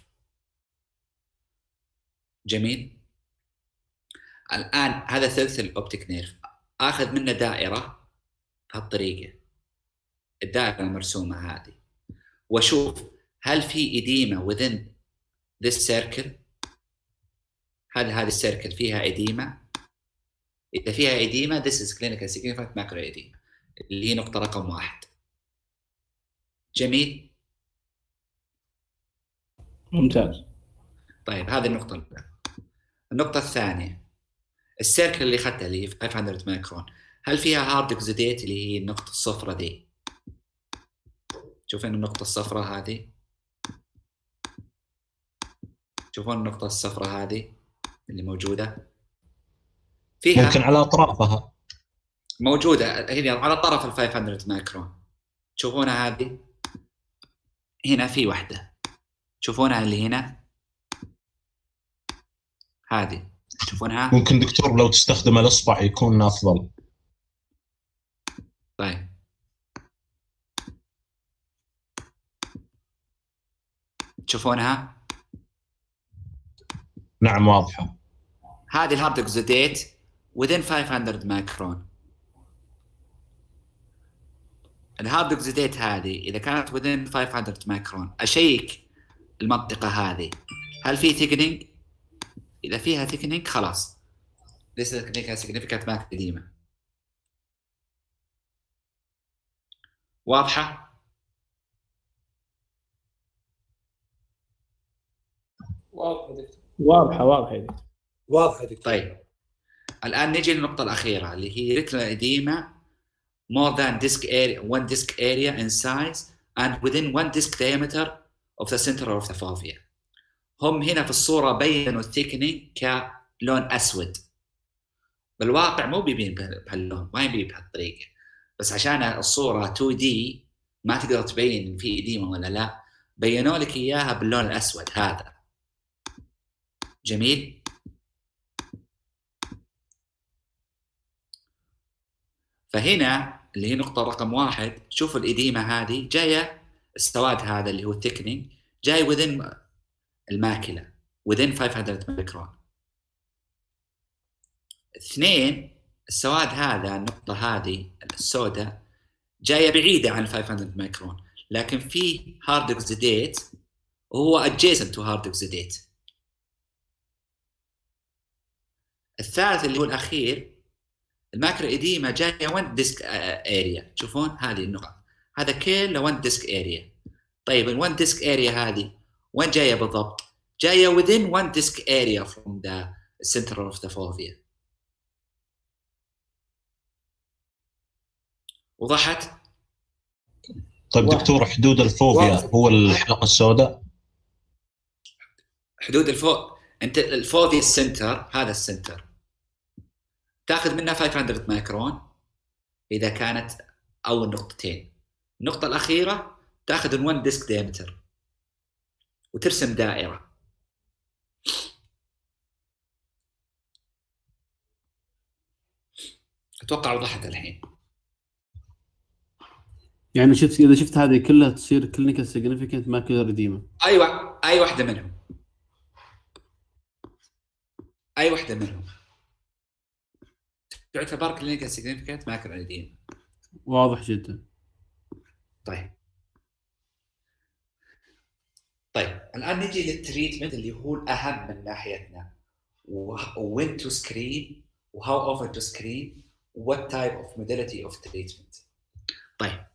جميل. الآن هذا ثلث الأوبتيك نيرف، آخذ منه دائرة بهالطريقة، الدائرة المرسومة هذه، وأشوف هل في إديمة within this circle. هل هذه السيركل فيها إديمة؟ إذا فيها إديمة this is clinical significant macro edema اللي هي نقطة رقم واحد. جميل. ممتاز. طيب هذه النقطة الأولى. النقطة الثانية السيركل اللي أخذتها اللي هي five hundred مايكرون، هل فيها هارد اكزوديت اللي هي النقطة الصفراء دي؟ شوفين النقطة الصفراء هذه؟ شوفون النقطة الصفراء هذه اللي موجودة؟ فيها ممكن على أطرافها. موجودة هنا على طرف ال five hundred مايكرون. تشوفونها هذه؟ هنا في واحدة. تشوفونها اللي هنا؟ هذه تشوفونها؟ ممكن دكتور لو تستخدم الإصبع يكون أفضل. طيب تشوفونها؟ نعم واضحة. هذه الهارد اكزوديت within five hundred مايكرون. الهارد اكزوديت هذه إذا كانت within five hundred مايكرون أشيك المنطقة هذه هل في thickening؟ إذا فيها thickening خلاص this is clinical significant macro edema. واضحة؟ واضح دكتور. واضحة واضحة يا دكتور. واضحة دكتور. طيب الآن نجي للنقطة الأخيرة اللي هي retinal edema more than disc area one disc area in size and within one disc diameter of the center of the fovea. هم هنا في الصورة بينوا الثيكنينج كلون أسود، بالواقع مو بيبين بهاللون، ما يبين بهالطريقة، بس عشان الصورة تو دي ما تقدر تبين في إديمة ولا لا، بينوا لك إياها باللون الأسود هذا. جميل. فهنا اللي هي نقطة رقم واحد، شوفوا الإديمة هذه جاية، السواد هذا اللي هو الثيكنينج جاي within الماكلة within five hundred مايكرون. اثنين السواد هذا النقطة هذه السوداء جاية بعيدة عن five hundred مايكرون، لكن في هارد اكزوديت وهو adjacent to hard exudate. الثالث اللي هو الأخير الماكرو إديما جاية one disc area. تشوفون هذه النقط، هذا كله one disc area. طيب ال one disc area هذه وين جاية بالضبط؟ جاية within one disc area from the center of the fovea. وضحت؟ طيب دكتور حدود الفوفيا هو الحلقة السوداء؟ حدود الفو انت الفوفيا السنتر، هذا السنتر تاخذ منها five hundred مايكرون اذا كانت اول نقطتين. النقطة الأخيرة تاخذ one disc diameter وترسم دائرة. اتوقع وضحت الحين. يعني شفت اذا شفت هذه كلها تصير كلينيكال سيجنيفيكانت ماكيولار اديما. اي وا... اي واحده منهم اي واحده منهم تعتبر كلينيكال سيجنيفيكانت ماكيولار اديما. واضح جدا. طيب طيب الان نجي للتريتمنت اللي هو الاهم من ناحيتنا. وين تو سكرين وهاو اوفن تو سكرين وات تايب اوف موداليتي اوف تريتمنت. طيب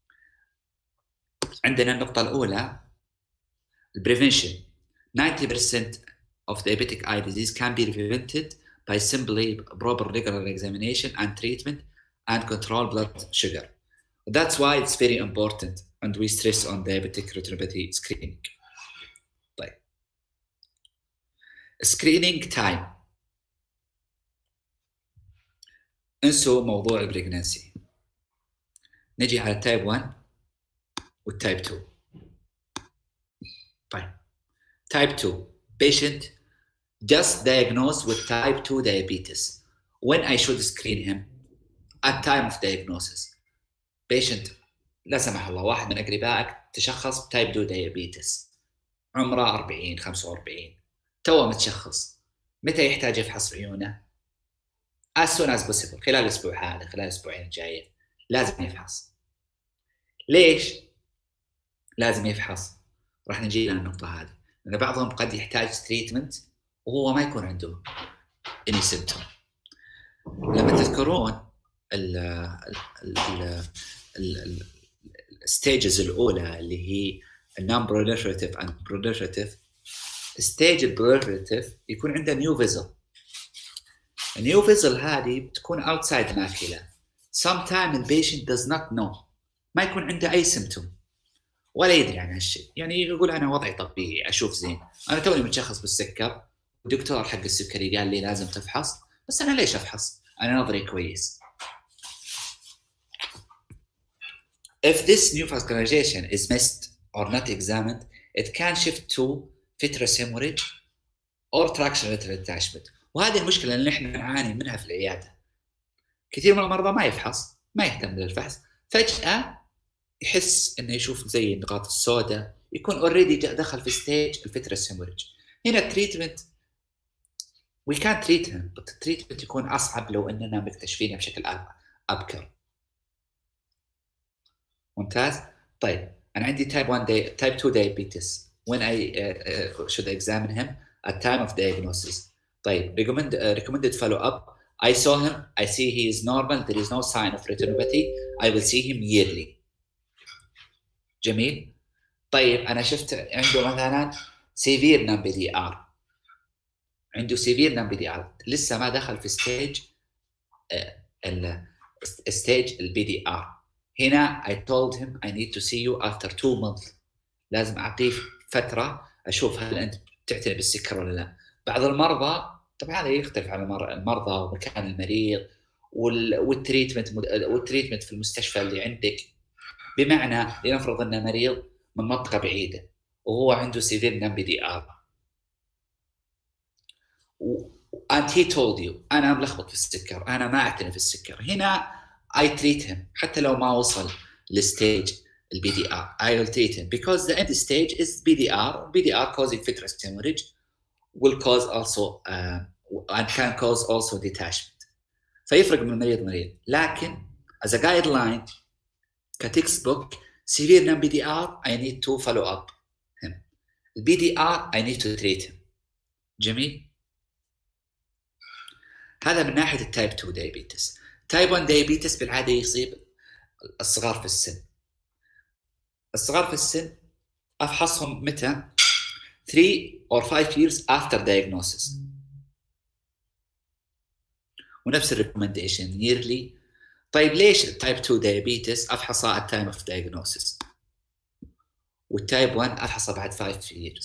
عندنا النقطه الاولى البريفنشن. ninety percent of diabetic eye disease can be prevented by simply proper regular examination and treatment and control blood sugar. That's why it's very important and we stress on diabetic retinopathy screening. طيب screening time. انسوا موضوع البريجنانسي. نجي على التايب واحد والتايب two. طيب type two patient just diagnosed with type two diabetes. When I should screen him at time of diagnosis. patient لا سمح الله واحد من أقربائك تشخص بتايب two diabetes، عمره أربعين خمسة وأربعين، توه متشخص، متى يحتاج يفحص عيونه؟ as soon as possible، خلال الأسبوع هذا، خلال الأسبوعين الجايين لازم يفحص. ليش لازم يفحص؟ راح نجي إلى النقطة هذه، لأن بعضهم قد يحتاج تريتمنت وهو ما يكون عنده any symptom. لما تذكرون ال ال ال الستيجز الأولى اللي هي non proliferative and proliferative. ستيج البروليفريتيف يكون عنده نيو فيزل. النيو فيزل هذه بتكون outside ماكيلا. sometimes the patient does not know، ما يكون عنده أي symptom ولا يدري عن هالشيء، يعني يقول أنا وضعي طبيعي أشوف زين، أنا توني متشخص بالسكر، الدكتور حق السكري قال لي لازم تفحص، بس أنا ليش أفحص؟ أنا نظري كويس. If this new vascularization is missed or not examined, it can shift to vitreous hemorrhage or traction retinal detachment. وهذه المشكلة اللي نحن نعاني منها في العيادة. كثير من المرضى ما يفحص، ما يهتم بالفحص، فجأة يحس انه يشوف زي النقاط السوداء، يكون اوريدي دخل في ستيج الفيترس هيموريج. هنا التريتمنت وي كان تريتمنت، بس التريتمنت يكون اصعب لو اننا مكتشفينه بشكل ابكر. ممتاز. طيب انا عندي تايب واحد دي... تايب two diabetes. when I uh, uh, should examine him at time of diagnosis. طيب recommend uh, recommended follow up. I saw him, I see he is normal, there is no sign of retinopathy. I will see him yearly. جميل. طيب انا شفت عنده مثلا سيفير نم بي دي ار، عنده سيفير نم بي دي ار، لسه ما دخل في ستيج الستيج البي دي ار. هنا I told him I need to see you after two months. لازم اعطيه فتره اشوف هل انت تعتني بالسكر ولا لا. بعض المرضى طبعا هذا يختلف على المرضى ومكان المريض والتريتمنت والتريتمنت في المستشفى اللي عندك. بمعنى لنفرض انه مريض من منطقه بعيده وهو عنده سيفير نم بي دي ار and he told you انا ملخبط في السكر، انا ما اعتني في السكر. هنا I treat him حتى لو ما وصل للستيج البي دي ار. I will treat him because the end stage is بي دي ار. بي دي ار causing vitreous hemorrhage will cause also uh, and can cause also detachment. فيفرق من مريض مريض. لكن as a guideline كتكست بوك severe non-بي دي آر I need to follow up him. البي دي آر I need to treat him. جميل. هذا من ناحية التايب two diabetes. تايب one diabetes بالعادة يصيب الصغار في السن. الصغار في السن أفحصهم متى؟ three or five years after diagnosis. ونفس الريكومنديشن yearly. طيب ليش التايب two diabetes أفحصها at time of diagnosis والتايب one أفحصها بعد five years؟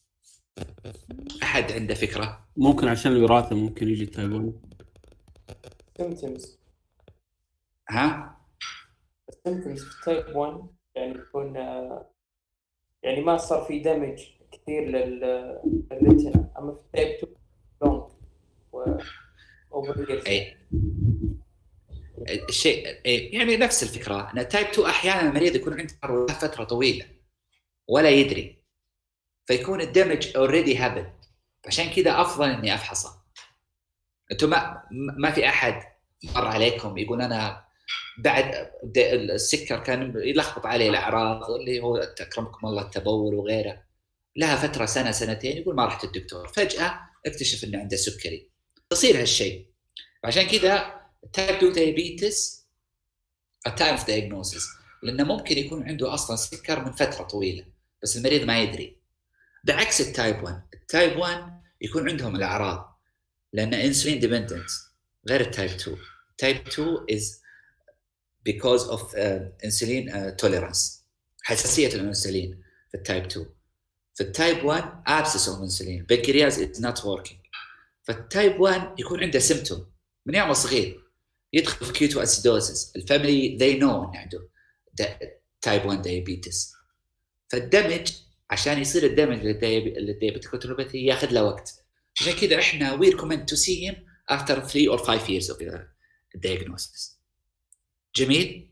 أحد عنده فكرة؟ ممكن عشان الوراثة ممكن يجي التايب one. symptoms. ها؟ symptoms في تايب one يعني يكون يعني ما صار في دمج كثير للريتنا، أما في تايب two لونج و over years. أي الشيء يعني نفس الفكره ان تايب اثنين احيانا المريض يكون عنده فتره طويله ولا يدري، فيكون الدمج اوريدي هابن، عشان كذا افضل اني افحصه. انتم ما ما في احد مر عليكم يقول انا بعد السكر كان يلخبط عليه الاعراض اللي هو اكرمكم الله التبول وغيره، لها فتره سنه سنتين يقول ما رحت الدكتور، فجاه اكتشف انه عنده سكري، يصير هالشيء. عشان كذا تايب اثنين دايابيتس التايم اوف دايجنوسيس، لانه ممكن يكون عنده اصلا سكر من فتره طويله بس المريض ما يدري. بعكس التايب واحد، التايب واحد يكون عندهم الاعراض لان انسولين ديبندنت غير التايب اثنين. تايب اثنين is because of uh, insulin uh, tolerance، حساسيه الانسولين في التايب اثنين. في التايب واحد abscess of insulin pancreas is not working. فالتايب واحد يكون عنده سيمتوم من يوم صغير، يدخل في كيتو اسيدوزس، الفاميلي they know انه عنده تايب واحد دايابيتس. فالدمج عشان يصير الدمج للدايابيتيكوتينوباثي ياخذ له وقت، عشان كذا احنا we recommend to see him after three or five years of the diagnosis. جميل؟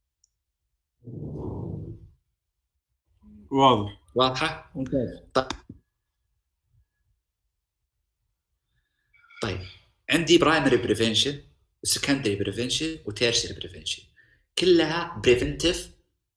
واضح. واضحه؟ ممتاز. طيب طيب عندي برايمري بريفنشن وسكندري بريفنشن وتيرشري بريفنشن، كلها بريفنتيف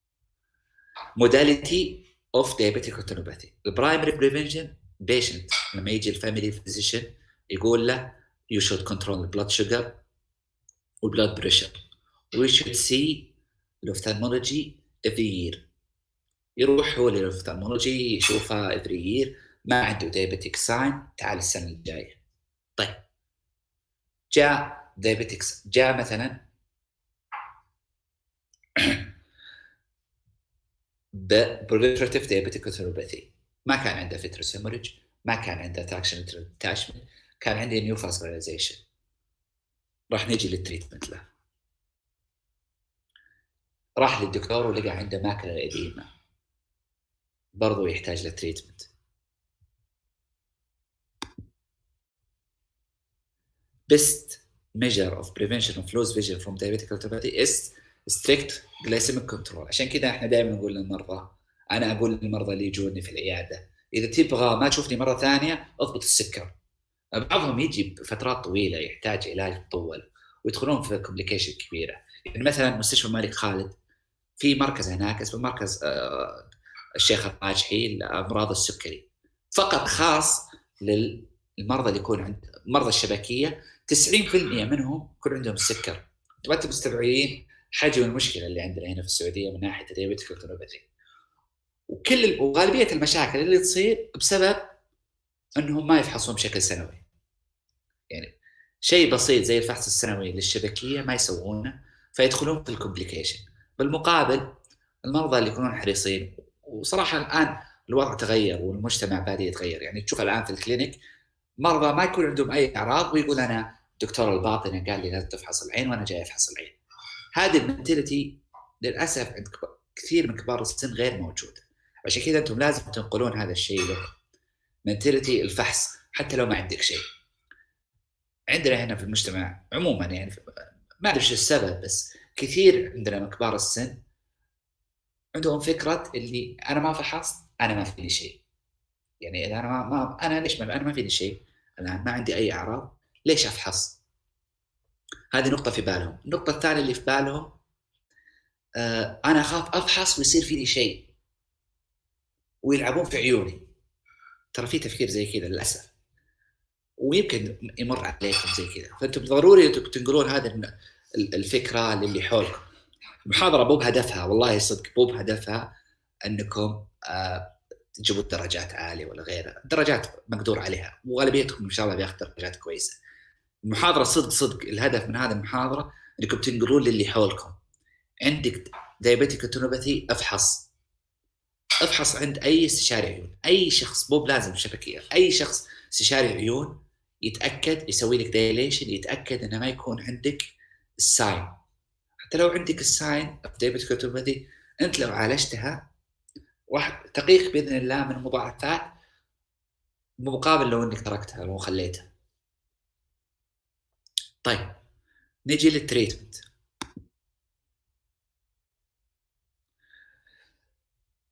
موداليتي اوف دايابيتيك ريتينوباثي. البرايمري بريفنشن بيشنت لما يجي الفاميلي فيزيشن يقول له you should control the blood sugar والبلاد بريشر we should see ophthalmology every year. يروح هو للأوفثالمولوجي يشوفها every year، ما عنده دايابيتيك ساين، تعال السنة الجاية. طيب جاء دايابيتكس، جاء مثلا بروليفراتيف دايابيتيك ريتينوباثي، ما كان عنده فيترس هيموريج، ما كان عنده تراكشن اتاشمنت، كان عنده نيو فاسكولاريزيشن. راح نجي للتريتمنت له. راح للدكتور ولقى عنده ماكلة إديمة، برضو يحتاج للتريتمنت. Best measure of prevention of loss vision from diabetic retinopathy is strict glycemic control. عشان كذا احنا دائما نقول للمرضى، انا اقول للمرضى اللي يجوني في العياده اذا تبغى ما تشوفني مره ثانيه اضبط السكر. بعضهم يجي بفترات طويله يحتاج علاج مطول ويدخلون في كومبليكيشن كبيره. يعني مثلا مستشفى الملك خالد في مركز هناك اسمه مركز الشيخ الراجحي لامراض السكري، فقط خاص للمرضى اللي يكون عند مرضى الشبكيه، تسعين بالمئة منهم يكون عندهم السكر. انتم مستوعبين حجم المشكله اللي عندنا هنا في السعوديه من ناحيه الدايابيتيك ريتينوباثي. وكل وغالبيه المشاكل اللي تصير بسبب انهم ما يفحصون بشكل سنوي. يعني شيء بسيط زي الفحص السنوي للشبكيه ما يسوونه، فيدخلون في الكومبليكيشن. بالمقابل المرضى اللي يكونون حريصين، وصراحه الان الوضع تغير والمجتمع بادئ يتغير. يعني تشوف الان في الكلينيك مرضى ما يكون عندهم اي اعراض ويقول انا دكتور الباطنه قال لي لازم تفحص العين وانا جاي افحص العين. هذه المنتاليتي للاسف عند كثير من كبار السن غير موجوده، عشان كذا انتم لازم تنقلون هذا الشيء له. منتاليتي الفحص حتى لو ما عندك شيء. عندنا هنا في المجتمع عموما، يعني ما ادري ايش السبب، بس كثير عندنا من كبار السن عندهم فكره اللي انا ما فحصت انا ما فيني شيء. يعني اذا انا ما, ما انا ليش ما انا ما فيني شيء الان، ما عندي اي اعراض، ليش افحص؟ هذه نقطه في بالهم. النقطه الثانيه اللي في بالهم آه انا اخاف افحص ويصير فيني شيء ويلعبون في عيوني. ترى في تفكير زي كذا للاسف، ويمكن يمر عليكم زي كذا، فانتم ضروري تنقلون هذه الفكره للي حولكم. المحاضره مو بهدفها، والله صدق مو بهدفها انكم آه تجيبوا درجات عاليه ولا غيرها، الدرجات مقدور عليها وغالبيتكم ان شاء الله بياخذ درجات كويسه. المحاضره صدق صدق الهدف من هذه المحاضره انكم تنقلون للي حولكم. عندك دايابيتيك ريتينوباثي، افحص افحص عند اي استشاري عيون، اي شخص مو بلازم شبكيه، اي شخص استشاري عيون يتاكد، يسوي لك دايليشن، يتاكد انه ما يكون عندك الساين. حتى لو عندك الساين دايابيتيك ريتينوباثي انت لو عالجتها واحد تقيك باذن الله من مضاعفات مقابل لو انك تركتها لو خليتها. طيب نجي للتريتمنت.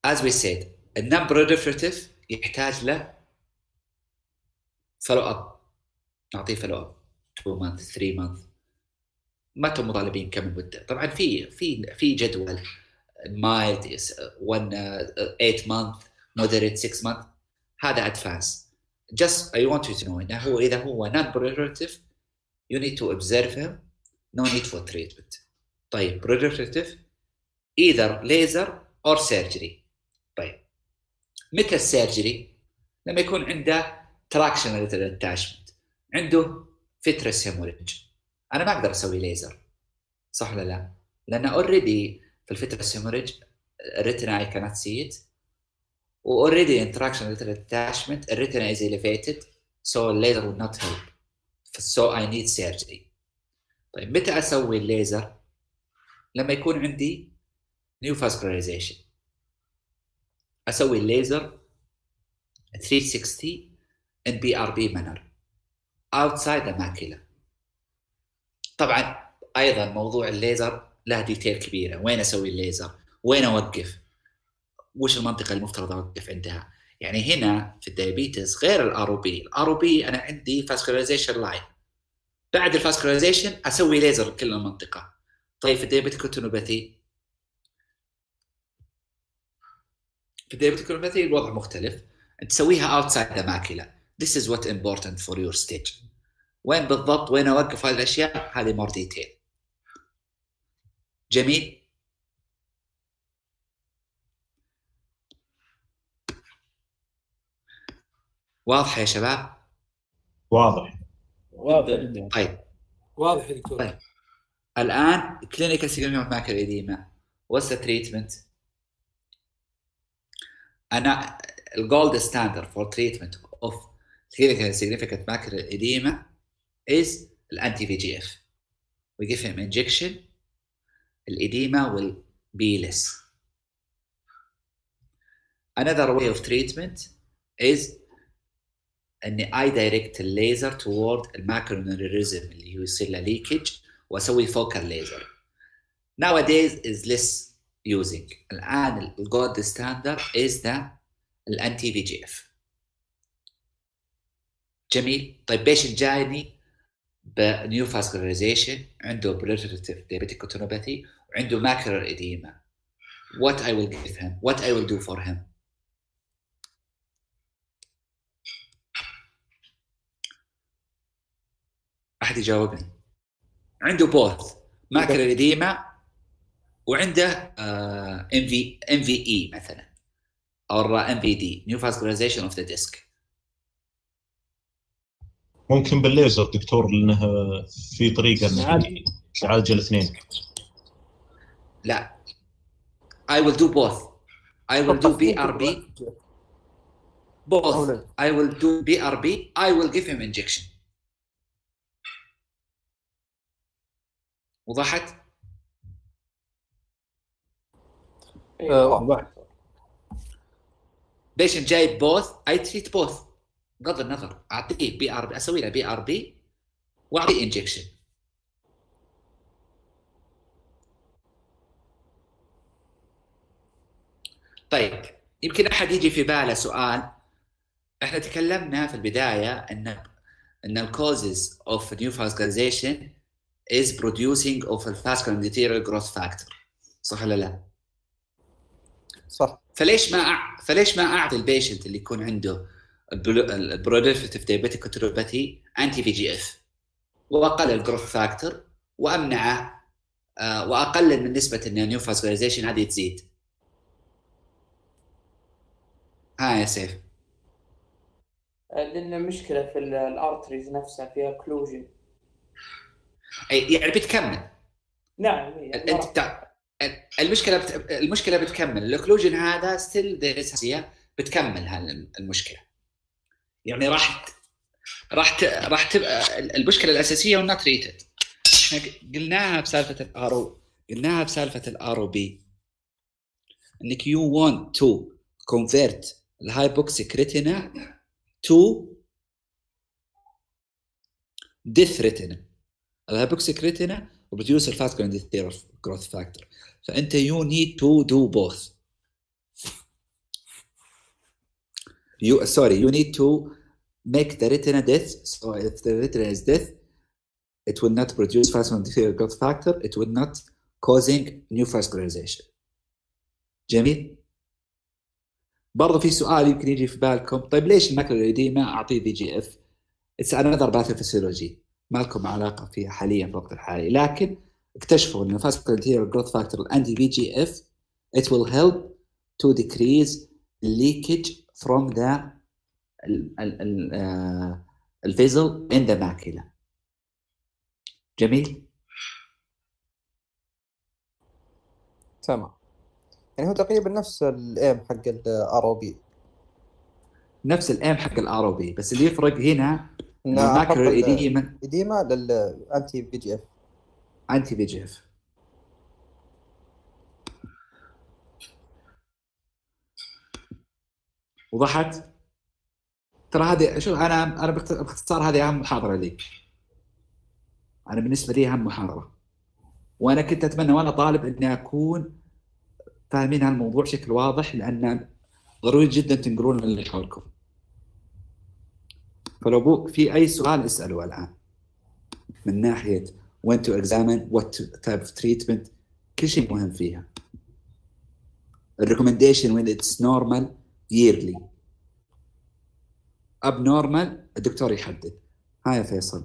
as we said النون بروليفريتيف يحتاج له فولو اب، نعطيه فولو اب two months three months، ما انتم مطالبين كم المده. طبعا في في في جدول mild one uh, eight month moderate six month، هذا advanced. just I want you to know انه هو اذا هو non proliferative you need to observe him, no need for treatment. طيب proliferative either laser or surgery. طيب متى السيرجري؟ لما يكون عنده traction attachment، عنده فيترس هيموريدج. انا ما اقدر اسوي ليزر، صح ولا لا؟ لان اوريدي في الفيترس هيموريدج الريتنا اي كانت سي ات، واوريدي انتراكشن attachment الريتنا is elevated so laser will not help so I need surgery. طيب متى اسوي الليزر؟ لما يكون عندي new vascularization، اسوي الليزر three sixty in بي آر بي manner outside the macula. طبعا ايضا موضوع الليزر له ديتيل كبيره، وين اسوي الليزر؟ وين اوقف؟ وش المنطقه المفترض اوقف عندها؟ يعني هنا في الدايابيتس غير الار او بي، الار او بي انا عندي فاسكولاريزيشن لاين، بعد الفاسكولاريزيشن اسوي ليزر لكل المنطقه. طيب في الدايابيتيك ريتينوباثي، في الدايابيتيك ريتينوباثي الوضع مختلف، انت تسويها outside the macula. This is what important for your stage. وين بالضبط وين اوقف هذه الاشياء؟ هذه مور ديتيل. جميل. واضح يا شباب؟ واضح واضح. طيب واضح يا دكتور. طيب الان clinical significant macular edema what's the treatment؟ انا الجولد ستاندرد for treatment of clinical significant macular edema is الانتي في جي اف. we give him injection، الإديمة will be less. another way of treatment is اني I direct الليزر toward الماكرو نيوريزم اللي هو يصير له ليكج واسوي فوكال ليزر. nowadays is less using. الان الجولد ستاندرد is the الانتي في جي اف. جميل. طيب بيشنت جايني بنيو فاسكولاريزيشن، عنده proliferative diabetic retinopathy وعنده macular edema. what I will give him, what I will do for him. احد يجاوبني. عنده both macular edema وعنده ام في ام في اي مثلا او ام في دي new vascularization of the disc. ممكن بالليزر دكتور، لانه في طريقه انه يعالج الاثنين. لا I will do both. I will do بي آر بي both. I will do بي آر بي. I will give him injection. وضحت؟ واضح. بيشنت جاي both I treat both بغض النظر، اعطيه بي ار بي، اسوي له بي ار بي واعطيه انجكشن. طيب يمكن احد يجي في باله سؤال، احنا تكلمنا في البدايه ان ان الكوزز اوف نيو فاسكولاريزيشن is producing of a vascular endothelial growth factor، صح ولا لا؟ صح. فليش ما أع... فليش ما اعطي البيشنت اللي يكون عنده البروليفريتيف دايابيتيك ريتينوباثي انتي في جي اف واقلل الجروث فاكتور وامنعه آه واقلل من نسبه ان النيو فاسكولاريزيشن هذه تزيد. ها يا سيف. لان مشكله في الارتريز نفسها فيها كلوجن. اي يعني بتكمل. نعم. انت بتاع المشكله بت... المشكله بتكمل الاوكلوجن هذا ستيل ذير بتكمل هالمشكله. يعني راح راح ت... راح تبقى المشكله الاساسيه والنوت تريتد. احنا قلناها بسالفه الار قلناها بسالفه الار او بي انك يو وانت تو كونفيرت الهايبوكسيك ريتينا تو ديث ريتينا. الهايبوكسيك ريتينا وبروديوس الفاسكولار اندوثيليال جروث فاكتور، فانت يو نيد تو دو بوث. you sorry you need to make the retina death. So if the retina is death, it will not produce vascular growth factor. It will not causing new vascularization. جميل. برضه في سؤال يمكن يجي في بالكم، طيب ليش الماكيولار إديما أعطيه في جي إف؟ It's another pathophysiology ما لكم علاقة فيها حاليا في الوقت الحالي، لكن اكتشفوا إن vascular growth factor الأنتي في جي إف it will help to decrease leakage from the الفيزل in the macula. جميل. تمام. يعني هو تقريبا نفس الايم حق الار او بي، نفس الايم حق الار او بي، بس اللي يفرق هنا ان الماكيولار إديما إديما للانتي بي جي اف. انتي في جي اف. وضحت؟ ترى هذه شوف انا انا باختصار هذه اهم محاضره لي. انا بالنسبه لي اهم محاضره، وانا كنت اتمنى وانا طالب اني اكون فاهمين هالموضوع بشكل واضح، لان ضروري جدا تنقلون اللي حولكم. فلو بو في اي سؤال اسالوا الان من ناحيه when to examine what type of treatment، كل شيء مهم فيها. الريكومنديشن when it's normal yearly، abnormal الدكتور يحدد. ها يا فيصل.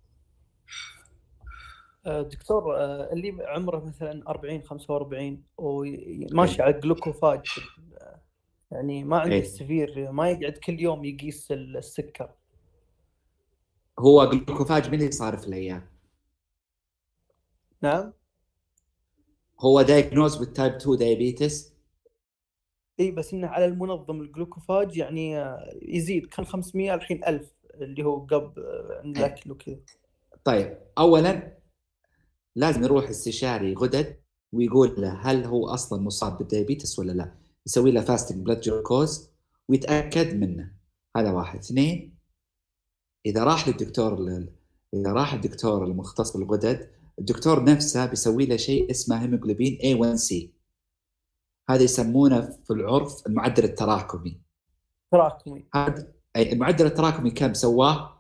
دكتور اللي عمره مثلا أربعين خمسة وأربعين وماشي على الجلوكوفاج، يعني ما عنده السفير، ما يقعد كل يوم يقيس السكر. هو جلوكوفاج من اللي صار في الايام؟ نعم. هو دايجنوز بالتايب تو دايابيتس. اي بس انه على المنظم الجلوكوفاج يعني يزيد، كان خمسمية الحين ألف اللي هو قبل عند الاكل وكذا. طيب اولا لازم يروح استشاري غدد ويقول له هل هو اصلا مصاب بالدايابيتس ولا لا، يسوي له فاستنج بلاد جلوكوز ويتاكد منه. هذا واحد. اثنين، اذا راح للدكتور ل... اذا راح الدكتور المختص بالغدد، الدكتور نفسه بيسوي له شيء اسمه هيموجلوبين إيه وان سي. هذا يسمونه في العرف المعدل التراكمي. تراكمي. هذا اي المعدل التراكمي كم سواه؟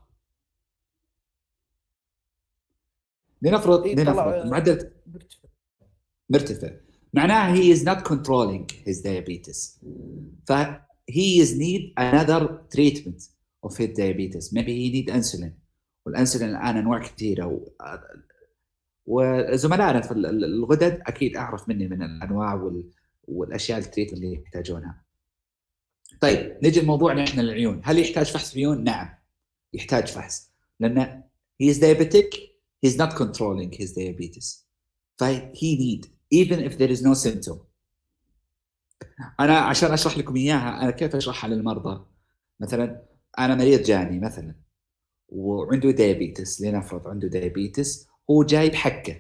لنفرض إيه لنفرض المعدل مرتفع. مرتفع معناه he is not controlling his diabetes. ف he is need another treatment of his diabetes. Maybe he need insulin. والانسولين الان انواع كثيره و... وزملائنا في الغدد اكيد اعرف مني من الانواع وال... والاشياء التريت اللي يحتاجونها. طيب نجي لموضوعنا احنا العيون. هل يحتاج فحص عيون؟ نعم يحتاج فحص، لان he is diabetic, he is not controlling his diabetes. ف he need even if there is no symptom. انا عشان اشرح لكم اياها انا كيف اشرحها للمرضى. مثلا انا مريض جاني مثلا وعنده دايابيتس، لنفرض عنده دايابيتس، هو جاي بحكه،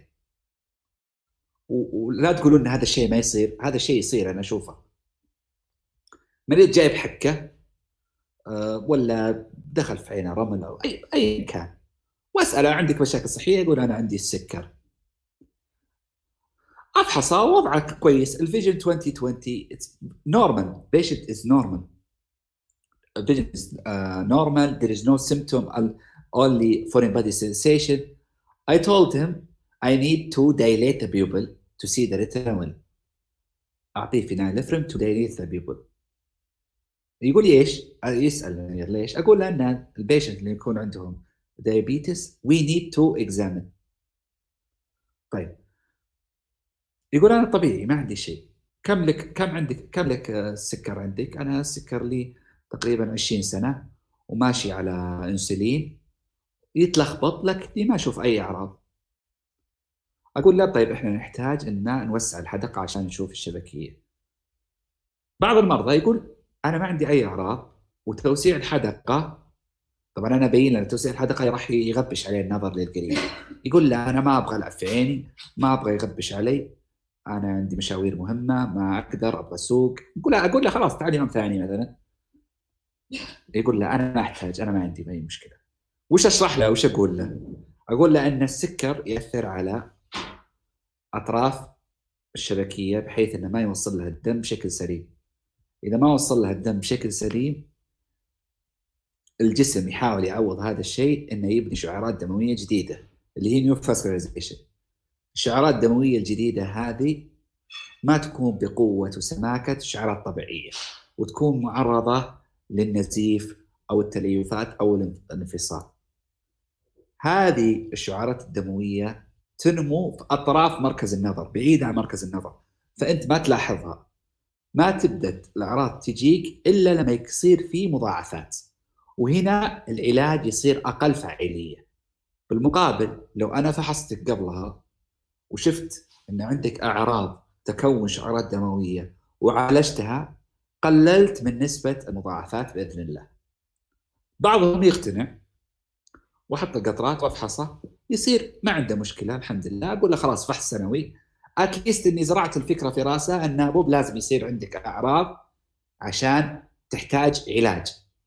ولا تقولون ان هذا الشيء ما يصير، هذا الشيء يصير انا اشوفه. مريض جاي بحكه أه ولا دخل في عينه رمل او اي اي كان، واساله عندك مشاكل صحيه؟ يقول انا عندي السكر. افحصه وضعك كويس، الفيجن عشرين عشرين it's normal, patient is normal, vision is uh, normal, there is no symptom, only foreign body sensation. I told him I need to dilate the pupil to see the retina well. اعطيه phenylephrine to dilate the pupil. يقول لي ايش؟ يسال ليش؟ اقول له ان البيشنت اللي يكون عندهم diabetes we need to examine. طيب يقول انا طبيعي ما عندي شيء. كم لك كم عندك كم لك السكر عندك؟ انا السكر لي تقريبا عشرين سنه وماشي على انسولين. يتلخبط لك دي ما اشوف اي اعراض. اقول لا طيب احنا نحتاج ان نوسع الحدقه عشان نشوف الشبكيه. بعض المرضى يقول انا ما عندي اي اعراض وتوسيع الحدقه، طبعا انا ابين له توسيع الحدقه راح يغبش عليه النظر للقريب. يقول لا انا ما ابغى العب في عيني، ما ابغى يغبش علي، انا عندي مشاوير مهمه ما اقدر ابغى اسوق. يقول له اقول له خلاص تعال يوم ثاني مثلا. يقول له انا ما احتاج، انا ما عندي اي مشكله. وش اشرح له؟ وش اقول له؟ اقول له ان السكر ياثر على اطراف الشبكيه بحيث انه ما يوصل لها الدم بشكل سليم. اذا ما وصل لها الدم بشكل سليم الجسم يحاول يعوض هذا الشيء انه يبني شعيرات دمويه جديده اللي هي نيو فاسكولاريزيشن. الشعيرات الدمويه الجديده هذه ما تكون بقوه وسماكه الشعيرات الطبيعيه، وتكون معرضه للنزيف او التليفات او الانفصال. هذه الشعيرات الدمويه تنمو في اطراف مركز النظر، بعيده عن مركز النظر، فانت ما تلاحظها. ما تبدا الاعراض تجيك الا لما يصير في مضاعفات، وهنا العلاج يصير اقل فاعليه. بالمقابل لو انا فحصتك قبلها وشفت ان عندك اعراض تكون شعيرات دمويه وعالجتها، قللت من نسبه المضاعفات باذن الله. بعضهم يقتنع واحط القطرات وافحصه، يصير ما عنده مشكله الحمد لله، اقول له خلاص فحص سنوي، اتليست اني زرعت الفكره في راسه ان ابوب لازم يصير عندك اعراض عشان تحتاج علاج.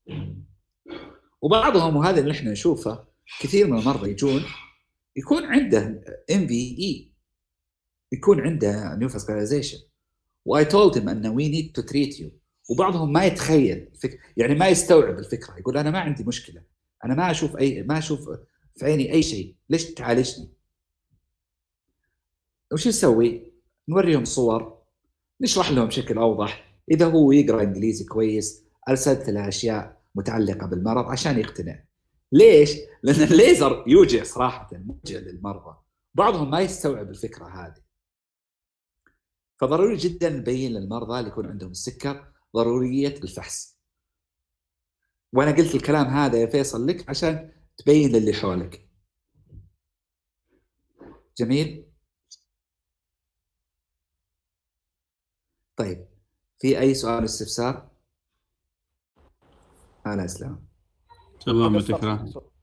وبعضهم، وهذا اللي احنا نشوفه كثير من المرضى يجون يكون عنده ام في اي، يكون عنده نيو فاسكولاريزيشن، واي تولد هيم ان وي نيد تو تريت يو. وبعضهم ما يتخيل الفكرة، يعني ما يستوعب الفكره، يقول انا ما عندي مشكله، انا ما اشوف اي ما اشوف في عيني اي شيء، ليش تعالجني؟ وش نسوي؟ نوريهم صور، نشرح لهم بشكل اوضح، اذا هو يقرا انجليزي كويس ارسلت له اشياء متعلقه بالمرض عشان يقتنع. ليش؟ لان الليزر يوجع صراحه، موجع للمرضى، بعضهم ما يستوعب الفكره هذه. فضروري جدا نبين للمرضى اللي يكون عندهم السكر ضروريه الفحص. وانا قلت الكلام هذا يا فيصل لك عشان تبين للي حولك. جميل. طيب، في اي سؤال استفسار؟ انا اسلام. تمام يعطيك العافيه.